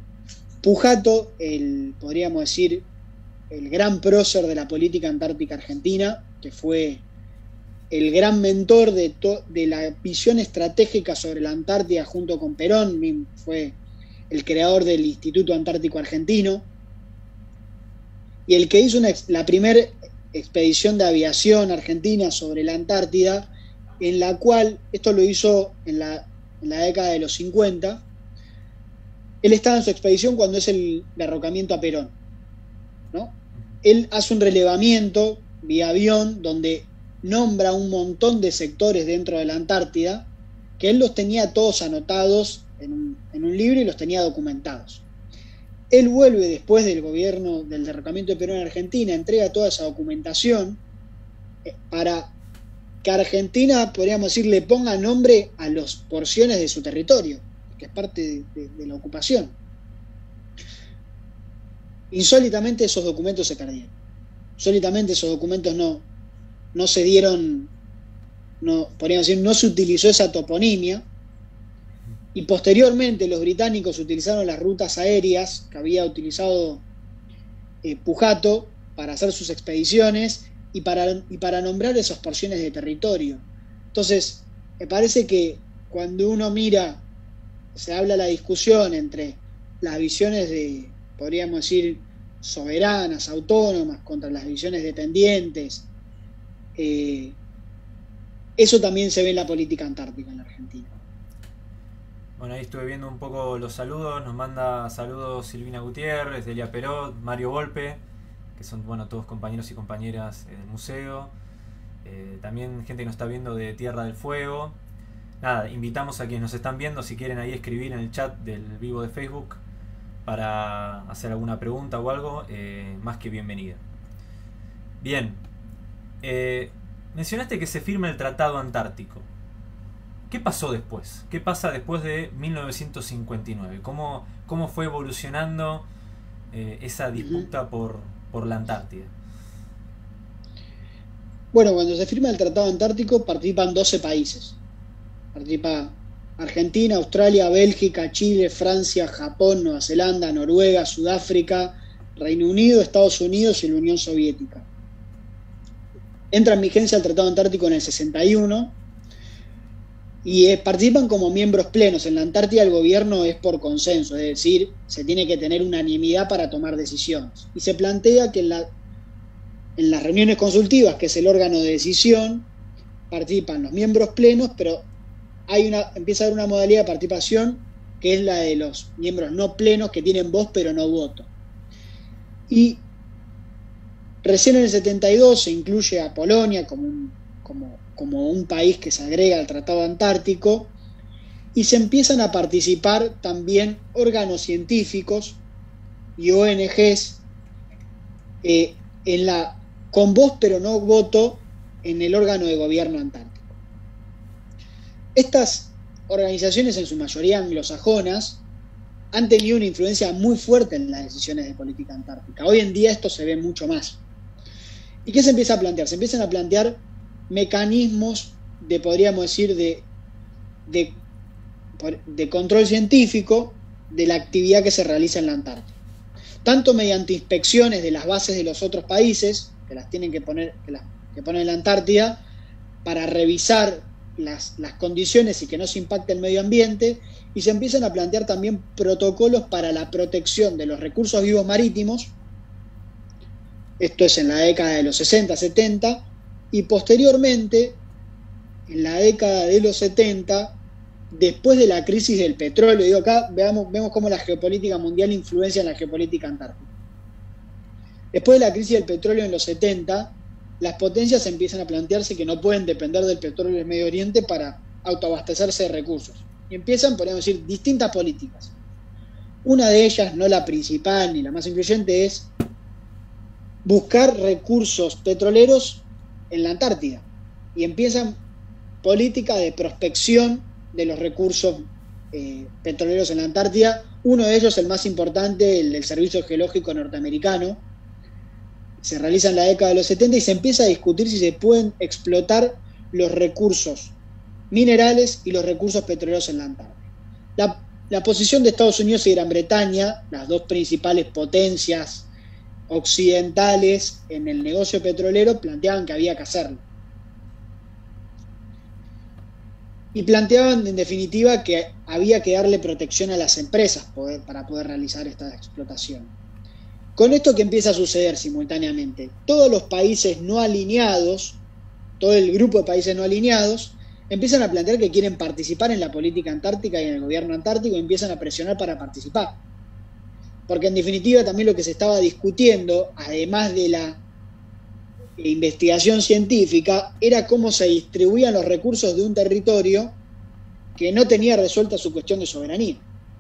Pujato, el, podríamos decir, el gran prócer de la política antártica argentina, que fue el gran mentor de, to, de la visión estratégica sobre la Antártida junto con Perón, fue el creador del Instituto Antártico Argentino, y el que hizo una, la primera expedición de aviación argentina sobre la Antártida, en la cual, esto lo hizo en la, en la década de los cincuenta, él estaba en su expedición cuando es el derrocamiento a Perón, ¿no? Él hace un relevamiento vía avión donde nombra un montón de sectores dentro de la Antártida, que él los tenía todos anotados en un, en un libro y los tenía documentados. Él vuelve después del gobierno del derrocamiento de Perón en Argentina, entrega toda esa documentación para que Argentina, podríamos decir, le ponga nombre a las porciones de su territorio, que es parte de, de, de la ocupación. Insólitamente esos documentos se perdieron. Insólitamente esos documentos no, no se dieron, no, podríamos decir, no se utilizó esa toponimia, y posteriormente los británicos utilizaron las rutas aéreas que había utilizado eh, Pujato para hacer sus expediciones y para, y para nombrar esas porciones de territorio. Entonces, me parece que cuando uno mira, se habla la discusión entre las visiones de, podríamos decir, soberanas, autónomas, contra las visiones dependientes, eh, eso también se ve en la política antártica en la Argentina. Bueno, ahí estuve viendo un poco los saludos. Nos manda saludos Silvina Gutiérrez, Delia Perot, Mario Volpe, que son, bueno, todos compañeros y compañeras del museo. Eh, también gente que nos está viendo de Tierra del Fuego. Nada, invitamos a quienes nos están viendo, si quieren ahí escribir en el chat del vivo de Facebook para hacer alguna pregunta o algo, eh, más que bienvenida. Bien, eh, mencionaste que se firma el Tratado Antártico. ¿Qué pasó después? ¿Qué pasa después de mil novecientos cincuenta y nueve? ¿Cómo, cómo fue evolucionando eh, esa disputa por, por la Antártida? Bueno, cuando se firma el Tratado Antártico participan doce países. Participa Argentina, Australia, Bélgica, Chile, Francia, Japón, Nueva Zelanda, Noruega, Sudáfrica, Reino Unido, Estados Unidos y la Unión Soviética. Entra en vigencia el Tratado Antártico en el sesenta y uno y eh, participan como miembros plenos. En la Antártida el gobierno es por consenso, es decir, se tiene que tener unanimidad para tomar decisiones. Y se plantea que en, la, en las reuniones consultivas, que es el órgano de decisión, participan los miembros plenos, pero hay una, empieza a haber una modalidad de participación que es la de los miembros no plenos que tienen voz pero no voto. Y recién en el setenta y dos se incluye a Polonia como un, como, como un país que se agrega al Tratado Antártico y se empiezan a participar también órganos científicos y O N Ges eh, en la, con voz pero no voto en el órgano de gobierno antártico. Estas organizaciones, en su mayoría anglosajonas, han tenido una influencia muy fuerte en las decisiones de política antártica. Hoy en día esto se ve mucho más. ¿Y qué se empieza a plantear? Se empiezan a plantear mecanismos de, podríamos decir, de, de, de control científico de la actividad que se realiza en la Antártida. Tanto mediante inspecciones de las bases de los otros países, que las tienen que poner, que las, que ponen en la Antártida, para revisar las, las condiciones y que no se impacte el medio ambiente, y se empiezan a plantear también protocolos para la protección de los recursos vivos marítimos. Esto es en la década de los sesenta, setenta, y posteriormente, en la década de los setenta, después de la crisis del petróleo, digo acá, veamos, vemos cómo la geopolítica mundial influencia en la geopolítica antártica. Después de la crisis del petróleo en los setenta, las potencias empiezan a plantearse que no pueden depender del petróleo del Medio Oriente para autoabastecerse de recursos. Y empiezan, podríamos decir, distintas políticas. Una de ellas, no la principal ni la más influyente, es buscar recursos petroleros en la Antártida. Y empiezan políticas de prospección de los recursos eh, petroleros en la Antártida. Uno de ellos, el más importante, el del Servicio Geológico Norteamericano, se realiza en la década de los setenta y se empieza a discutir si se pueden explotar los recursos minerales y los recursos petroleros en la Antártida. La, la posición de Estados Unidos y Gran Bretaña, las dos principales potencias occidentales en el negocio petrolero, planteaban que había que hacerlo. Y planteaban, en definitiva, que había que darle protección a las empresas poder, para poder realizar esta explotación. Con esto, ¿qué empieza a suceder simultáneamente? Todos los países no alineados, todo el grupo de países no alineados, empiezan a plantear que quieren participar en la política antártica y en el gobierno antártico y empiezan a presionar para participar. Porque en definitiva también lo que se estaba discutiendo, además de la investigación científica, era cómo se distribuían los recursos de un territorio que no tenía resuelta su cuestión de soberanía.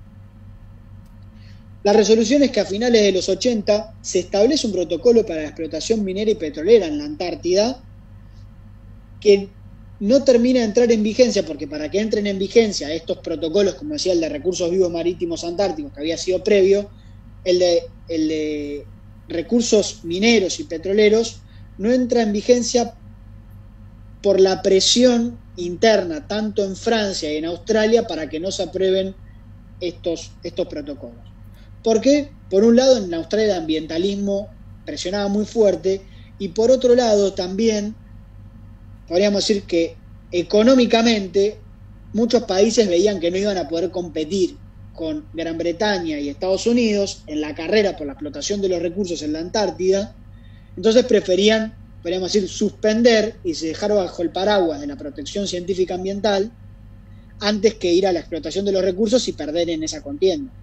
La resolución es que a finales de los ochenta se establece un protocolo para la explotación minera y petrolera en la Antártida que no termina de entrar en vigencia, porque para que entren en vigencia estos protocolos, como decía el de recursos vivos marítimos antárticos, que había sido previo, el de, el de recursos mineros y petroleros no entra en vigencia por la presión interna, tanto en Francia y en Australia, para que no se aprueben estos, estos protocolos. ¿Por qué? Por un lado, en Australia el ambientalismo presionaba muy fuerte, y por otro lado también podríamos decir que económicamente muchos países veían que no iban a poder competir con Gran Bretaña y Estados Unidos en la carrera por la explotación de los recursos en la Antártida. Entonces preferían, podríamos decir, suspender y se dejar bajo el paraguas de la protección científica ambiental antes que ir a la explotación de los recursos y perder en esa contienda.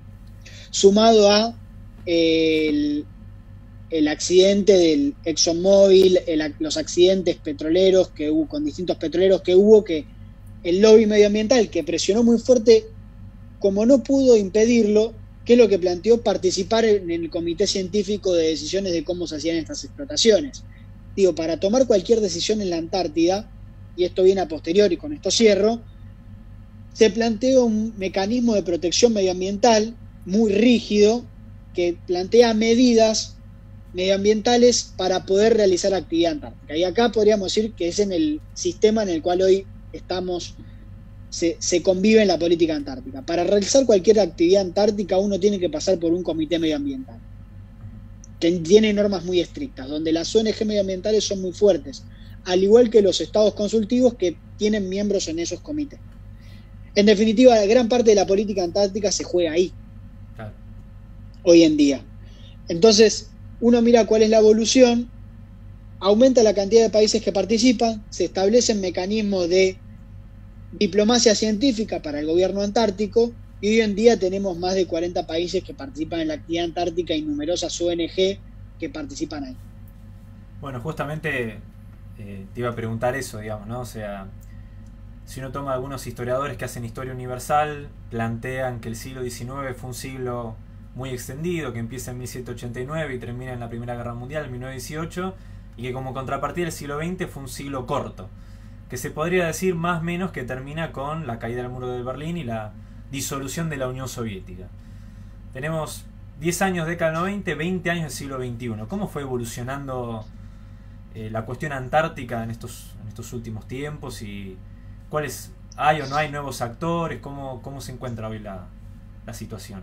Sumado a eh, el, el accidente del ExxonMobil, el, los accidentes petroleros que hubo, con distintos petroleros que hubo, que el lobby medioambiental, que presionó muy fuerte, como no pudo impedirlo, que es lo que planteó participar en el comité científico de decisiones de cómo se hacían estas explotaciones. Digo, para tomar cualquier decisión en la Antártida, y esto viene a posteriori, con esto cierro, se planteó un mecanismo de protección medioambiental muy rígido, que plantea medidas medioambientales para poder realizar actividad antártica. Y acá podríamos decir que es en el sistema en el cual hoy estamos, se, se convive en la política antártica. Para realizar cualquier actividad antártica uno tiene que pasar por un comité medioambiental, que tiene normas muy estrictas, donde las O N G medioambientales son muy fuertes, al igual que los estados consultivos que tienen miembros en esos comités. En definitiva, gran parte de la política antártica se juega ahí, claro, hoy en día. Entonces, uno mira cuál es la evolución, aumenta la cantidad de países que participan, se establecen mecanismos de diplomacia científica para el gobierno antártico, y hoy en día tenemos más de cuarenta países que participan en la actividad antártica y numerosas O N G que participan ahí. Bueno, justamente eh, te iba a preguntar eso, digamos, ¿no? O sea, si uno toma algunos historiadores que hacen historia universal, plantean que el siglo diecinueve fue un siglo muy extendido, que empieza en mil setecientos ochenta y nueve y termina en la Primera Guerra Mundial en mil novecientos dieciocho, y que como contrapartida el siglo veinte fue un siglo corto, que se podría decir más o menos que termina con la caída del muro de Berlín y la disolución de la Unión Soviética. Tenemos diez años de década veinte, veinte años del siglo veintiuno. ¿Cómo fue evolucionando eh, la cuestión antártica en estos, en estos últimos tiempos? ¿Y cuáles hay o no hay nuevos actores? ¿Cómo, cómo se encuentra hoy la, la situación?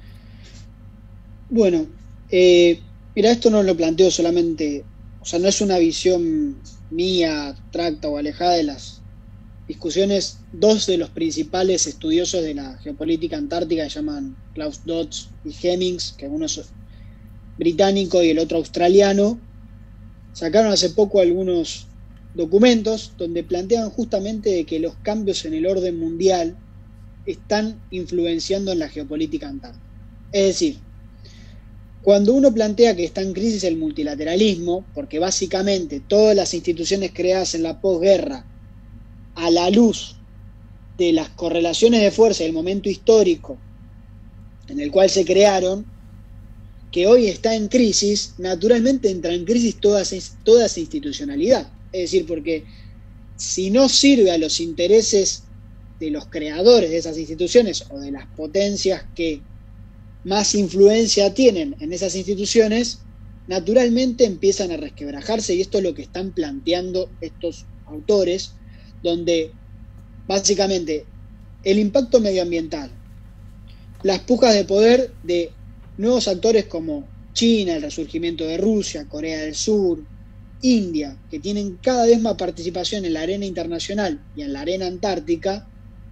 Bueno, eh, mira, esto no lo planteo solamente, o sea, no es una visión mía, abstracta o alejada de las discusiones. Dos de los principales estudiosos de la geopolítica antártica, se llaman Klaus Dodds y Hemmings, que uno es británico y el otro australiano, sacaron hace poco algunos documentos donde plantean justamente de que los cambios en el orden mundial están influenciando en la geopolítica antártica. Es decir, cuando uno plantea que está en crisis el multilateralismo, porque básicamente todas las instituciones creadas en la posguerra, a la luz de las correlaciones de fuerza del momento histórico en el cual se crearon, que hoy está en crisis, naturalmente entra en crisis toda, toda esa institucionalidad. Es decir, porque si no sirve a los intereses de los creadores de esas instituciones o de las potencias que más influencia tienen en esas instituciones, naturalmente empiezan a resquebrajarse, y esto es lo que están planteando estos autores, donde básicamente el impacto medioambiental, las pujas de poder de nuevos actores como China, el resurgimiento de Rusia, Corea del Sur, India, que tienen cada vez más participación en la arena internacional y en la arena antártica,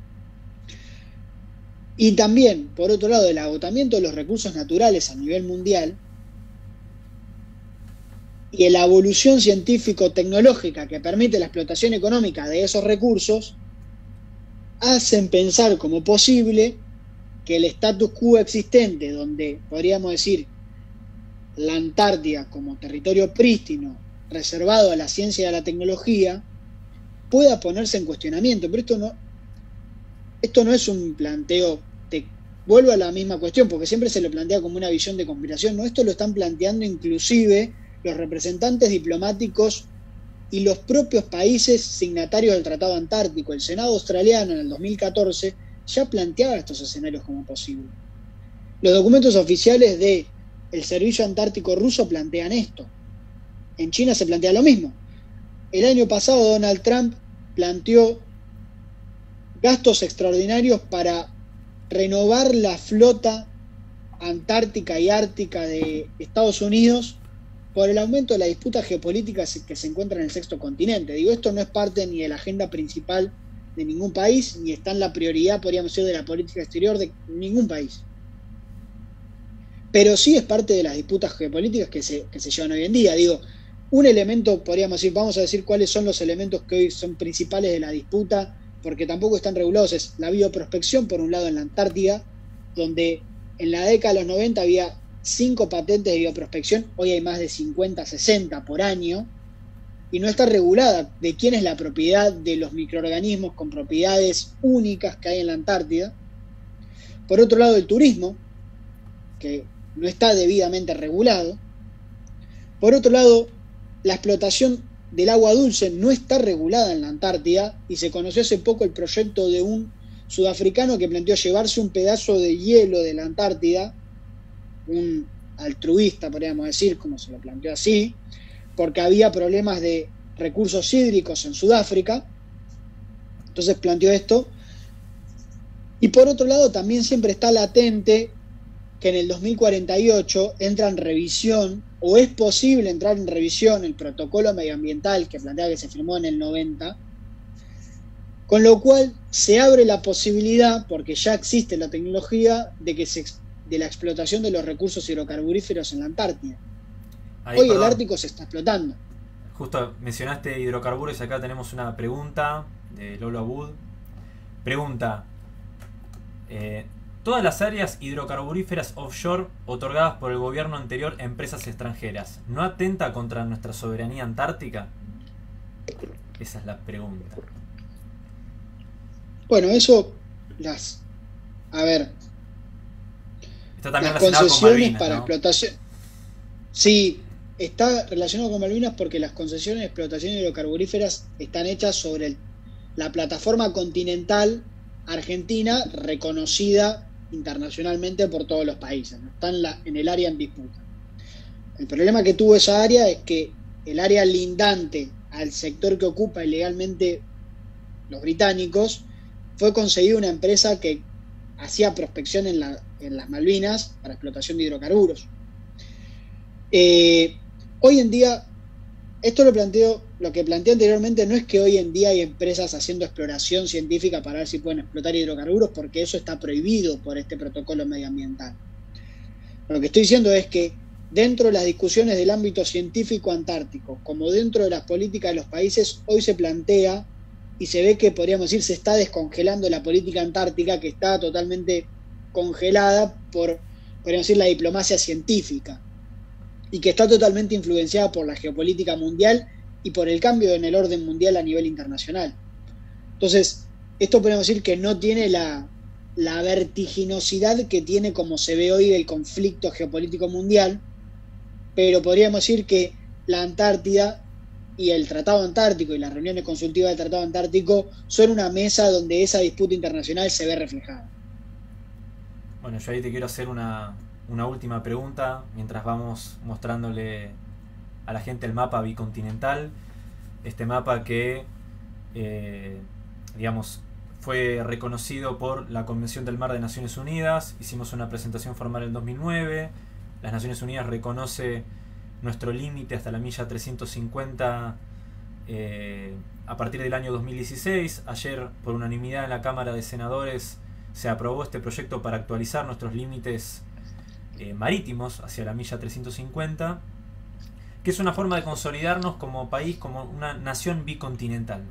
y también, por otro lado, el agotamiento de los recursos naturales a nivel mundial y la evolución científico-tecnológica que permite la explotación económica de esos recursos, hacen pensar como posible que el status quo existente, donde podríamos decir la Antártida como territorio prístino, reservado a la ciencia y a la tecnología, pueda ponerse en cuestionamiento. Pero esto no, esto no es un planteo, te vuelvo a la misma cuestión, porque siempre se lo plantea como una visión de conspiración, no, esto lo están planteando inclusive los representantes diplomáticos y los propios países signatarios del Tratado Antártico. El Senado australiano en el dos mil catorce ya planteaba estos escenarios como posibles. Los documentos oficiales del Servicio Antártico ruso plantean esto. En China se plantea lo mismo. El año pasado Donald Trump planteó gastos extraordinarios para renovar la flota antártica y ártica de Estados Unidos por el aumento de la disputa geopolítica que se encuentra en el sexto continente. Digo, esto no es parte ni de la agenda principal de ningún país, ni está en la prioridad, podríamos decir, de la política exterior de ningún país. Pero sí es parte de las disputas geopolíticas que se, que se llevan hoy en día. Digo, un elemento, podríamos decir, vamos a decir cuáles son los elementos que hoy son principales de la disputa, porque tampoco están regulados, es la bioprospección, por un lado, en la Antártida, donde en la década de los noventa había cinco patentes de bioprospección, hoy hay más de cincuenta, sesenta por año, y no está regulada de quién es la propiedad de los microorganismos con propiedades únicas que hay en la Antártida. Por otro lado, el turismo, que no está debidamente regulado. Por otro lado, la explotación del agua dulce no está regulada en la Antártida, y se conoció hace poco el proyecto de un sudafricano que planteó llevarse un pedazo de hielo de la Antártida, un altruista, podríamos decir, como se lo planteó así, porque había problemas de recursos hídricos en Sudáfrica. Entonces planteó esto. Y por otro lado, también siempre está latente que en el dos mil cuarenta y ocho entra en revisión, o es posible entrar en revisión, el protocolo medioambiental que plantea, que se firmó en el noventa, con lo cual se abre la posibilidad, porque ya existe la tecnología, de que se, de la explotación de los recursos hidrocarburíferos en la Antártida. Ahí, Hoy perdón. El Ártico se está explotando. Justo mencionaste hidrocarburos, acá tenemos una pregunta de Lolo Abud. Pregunta, eh, ¿todas las áreas hidrocarburíferas offshore otorgadas por el gobierno anterior a empresas extranjeras no atenta contra nuestra soberanía antártica? Esa es la pregunta. Bueno, eso, las, a ver, Está también las relacionado con concesiones Malvinas, para ¿no? explotación, sí, está relacionado con Malvinas porque las concesiones de explotación hidrocarburíferas están hechas sobre el- la plataforma continental argentina reconocida internacionalmente por todos los países, ¿no? Está en, la, en el área en disputa. El problema que tuvo esa área es que el área lindante al sector que ocupa ilegalmente los británicos fue conseguida una empresa que hacía prospección en, la, en las Malvinas para explotación de hidrocarburos. Eh, hoy en día, esto lo planteo, lo que planteé anteriormente no es que hoy en día hay empresas haciendo exploración científica para ver si pueden explotar hidrocarburos, porque eso está prohibido por este protocolo medioambiental. Lo que estoy diciendo es que dentro de las discusiones del ámbito científico antártico, como dentro de las políticas de los países, hoy se plantea y se ve que, podríamos decir, se está descongelando la política antártica, que está totalmente congelada por, podríamos decir, la diplomacia científica, y que está totalmente influenciada por la geopolítica mundial y por el cambio en el orden mundial a nivel internacional. Entonces, esto podemos decir que no tiene la, la vertiginosidad que tiene, como se ve hoy, el conflicto geopolítico mundial, pero podríamos decir que la Antártida y el Tratado Antártico y las reuniones consultivas del Tratado Antártico son una mesa donde esa disputa internacional se ve reflejada. Bueno, yo ahí te quiero hacer una, una última pregunta mientras vamos mostrándole a la gente el mapa bicontinental. Este mapa que, eh, digamos, fue reconocido por la Convención del Mar de Naciones Unidas. Hicimos una presentación formal en dos mil nueve. Las Naciones Unidas reconoce nuestro límite hasta la milla trescientos cincuenta eh, a partir del año dos mil dieciséis. Ayer, por unanimidad en la Cámara de Senadores, se aprobó este proyecto para actualizar nuestros límites eh, marítimos hacia la milla trescientos cincuenta, que es una forma de consolidarnos como país, como una nación bicontinental.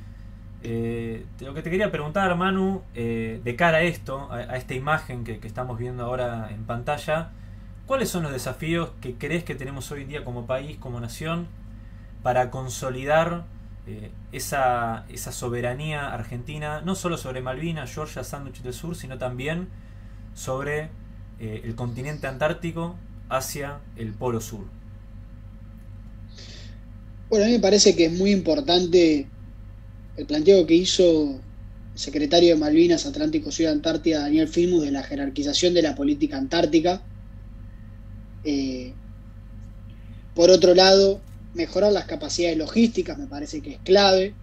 Eh, lo que te quería preguntar, Manu, eh, de cara a esto, a, a esta imagen que, que estamos viendo ahora en pantalla, ¿cuáles son los desafíos que crees que tenemos hoy en día como país, como nación, para consolidar eh, esa, esa soberanía argentina, no solo sobre Malvinas, Georgia, Sándwich del Sur, sino también sobre eh, el continente antártico hacia el Polo Sur? Bueno, a mí me parece que es muy importante el planteo que hizo el secretario de Malvinas, Atlántico Sur y Antártida, Daniel Filmus, de la jerarquización de la política antártica. Eh, por otro lado, mejorar las capacidades logísticas me parece que es clave.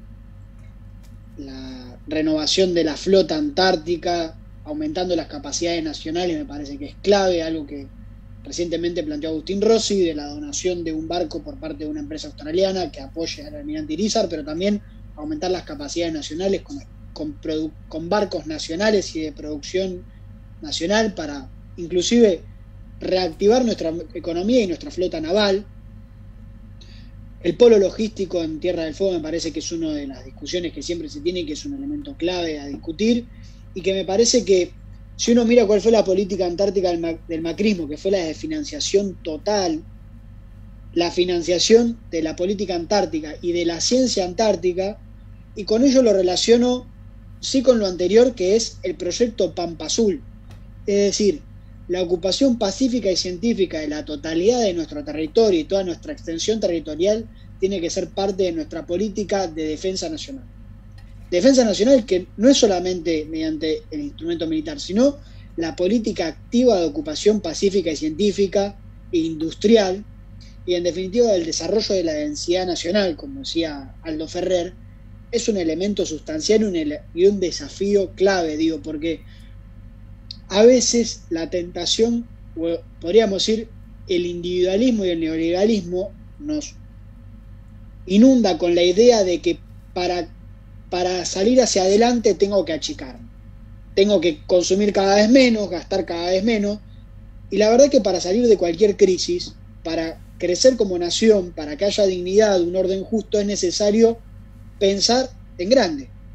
La renovación de la flota antártica, aumentando las capacidades nacionales, me parece que es clave, algo que recientemente planteó Agustín Rossi, de la donación de un barco por parte de una empresa australiana que apoye al almirante Irizar, pero también aumentar las capacidades nacionales con, con, con barcos nacionales y de producción nacional para inclusive reactivar nuestra economía y nuestra flota naval. El polo logístico en Tierra del Fuego me parece que es una de las discusiones que siempre se tiene, que es un elemento clave a discutir, y que me parece que si uno mira cuál fue la política antártica del, ma del macrismo, que fue la de financiación total, la financiación de la política antártica y de la ciencia antártica, y con ello lo relaciono sí con lo anterior, que es el proyecto Pampa Azul, es decir, la ocupación pacífica y científica de la totalidad de nuestro territorio y toda nuestra extensión territorial tiene que ser parte de nuestra política de defensa nacional. Defensa nacional que no es solamente mediante el instrumento militar, sino la política activa de ocupación pacífica y científica e industrial, y en definitiva el desarrollo de la densidad nacional, como decía Aldo Ferrer, es un elemento sustancial un ele y un desafío clave, digo, porque a veces la tentación, podríamos decir, el individualismo y el neoliberalismo nos inunda con la idea de que para, para salir hacia adelante tengo que achicarme, tengo que consumir cada vez menos, gastar cada vez menos, y la verdad que para salir de cualquier crisis, para crecer como nación, para que haya dignidad, un orden justo, es necesario pensar en grande.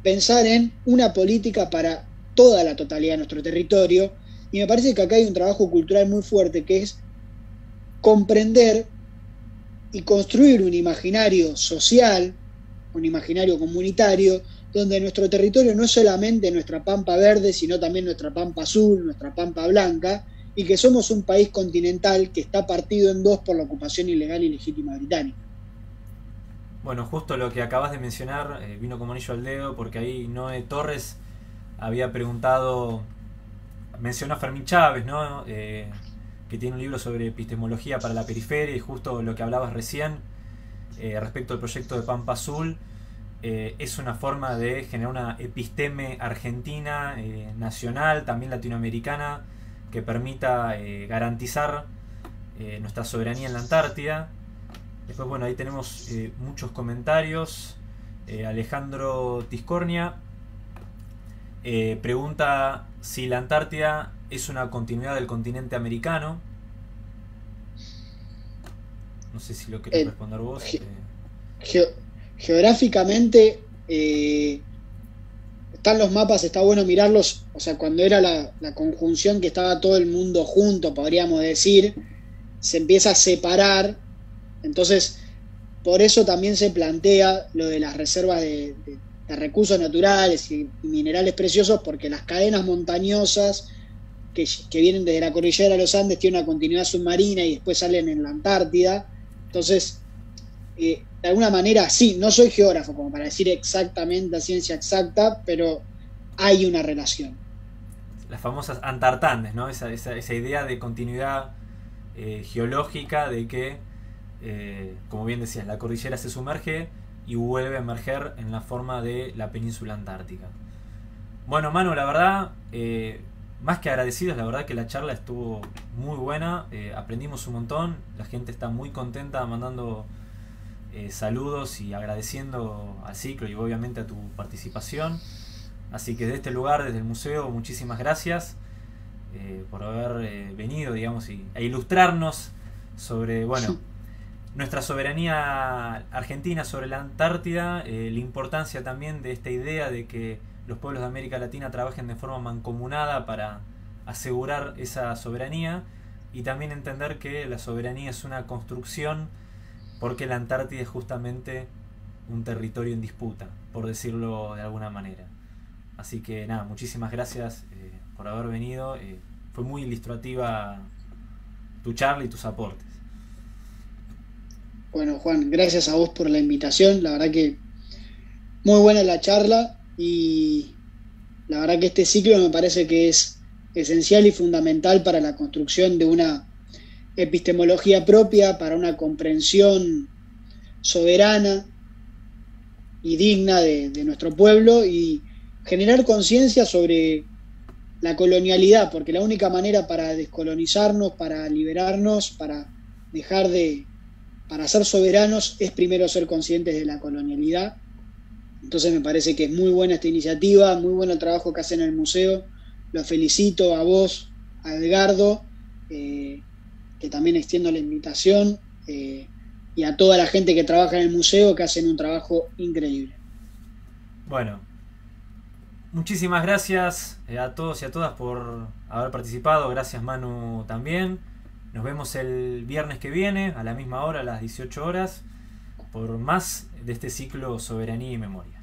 pensar en una política para toda la totalidad de nuestro territorio, y me parece que acá hay un trabajo cultural muy fuerte, que es comprender y construir un imaginario social, un imaginario comunitario, donde nuestro territorio no es solamente nuestra pampa verde, sino también nuestra pampa azul, nuestra pampa blanca, y que somos un país continental que está partido en dos por la ocupación ilegal y legítima británica. Bueno, justo lo que acabas de mencionar eh, vino como anillo al dedo, porque ahí Noé Torres había preguntado, mencionó a Fermín Chávez, ¿no? Eh, que tiene un libro sobre epistemología para la periferia, y justo lo que hablabas recién eh, respecto al proyecto de Pampa Azul, eh, es una forma de generar una episteme argentina, eh, nacional, también latinoamericana, que permita eh, garantizar eh, nuestra soberanía en la Antártida. Después, bueno, ahí tenemos eh, muchos comentarios. eh, Alejandro Tiscornia eh, pregunta si la Antártida es una continuidad del continente americano. No sé si lo querés Eh, responder vos. ge- eh. ge- geográficamente, eh, están los mapas, está bueno mirarlos, o sea, cuando era la, la conjunción que estaba todo el mundo junto, podríamos decir, se empieza a separar, entonces por eso también se plantea lo de las reservas de, de- de recursos naturales y, y minerales preciosos, porque las cadenas montañosas que, que vienen desde la cordillera de los Andes tienen una continuidad submarina y después salen en la Antártida, entonces eh, de alguna manera, sí, no soy geógrafo como para decir exactamente la ciencia exacta, pero hay una relación. Las famosas Antartandes, ¿no? Esa, esa, esa idea de continuidad eh, geológica, de que, eh, como bien decías, la cordillera se sumerge y vuelve a emerger en la forma de la península antártica. Bueno, Manu, la verdad, eh, más que agradecidos, la verdad que la charla estuvo muy buena, eh, aprendimos un montón, la gente está muy contenta mandando eh, saludos y agradeciendo al ciclo y obviamente a tu participación. Así que desde este lugar, desde el museo, muchísimas gracias eh, por haber eh, venido, digamos, y, e ilustrarnos sobre, bueno, nuestra soberanía argentina sobre la Antártida, eh, la importancia también de esta idea de que los pueblos de América Latina trabajen de forma mancomunada para asegurar esa soberanía, y también entender que la soberanía es una construcción, porque la Antártida es justamente un territorio en disputa, por decirlo de alguna manera. Así que nada, muchísimas gracias eh, por haber venido. Eh, fue muy ilustrativa tu charla y tus aportes. Bueno, Juan, gracias a vos por la invitación, la verdad que muy buena la charla y la verdad que este ciclo me parece que es esencial y fundamental para la construcción de una epistemología propia, para una comprensión soberana y digna de, de nuestro pueblo, y generar conciencia sobre la colonialidad, porque la única manera para descolonizarnos, para liberarnos, para dejar de, para ser soberanos, es primero ser conscientes de la colonialidad. Entonces me parece que es muy buena esta iniciativa, muy bueno el trabajo que hacen en el museo. Los felicito a vos, a Edgardo, eh, que también extiendo la invitación, eh, y a toda la gente que trabaja en el museo, que hacen un trabajo increíble. Bueno, muchísimas gracias eh, a todos y a todas por haber participado. Gracias, Manu, también. Nos vemos el viernes que viene, a la misma hora, a las dieciocho horas, por más de este ciclo Soberanía y Memoria.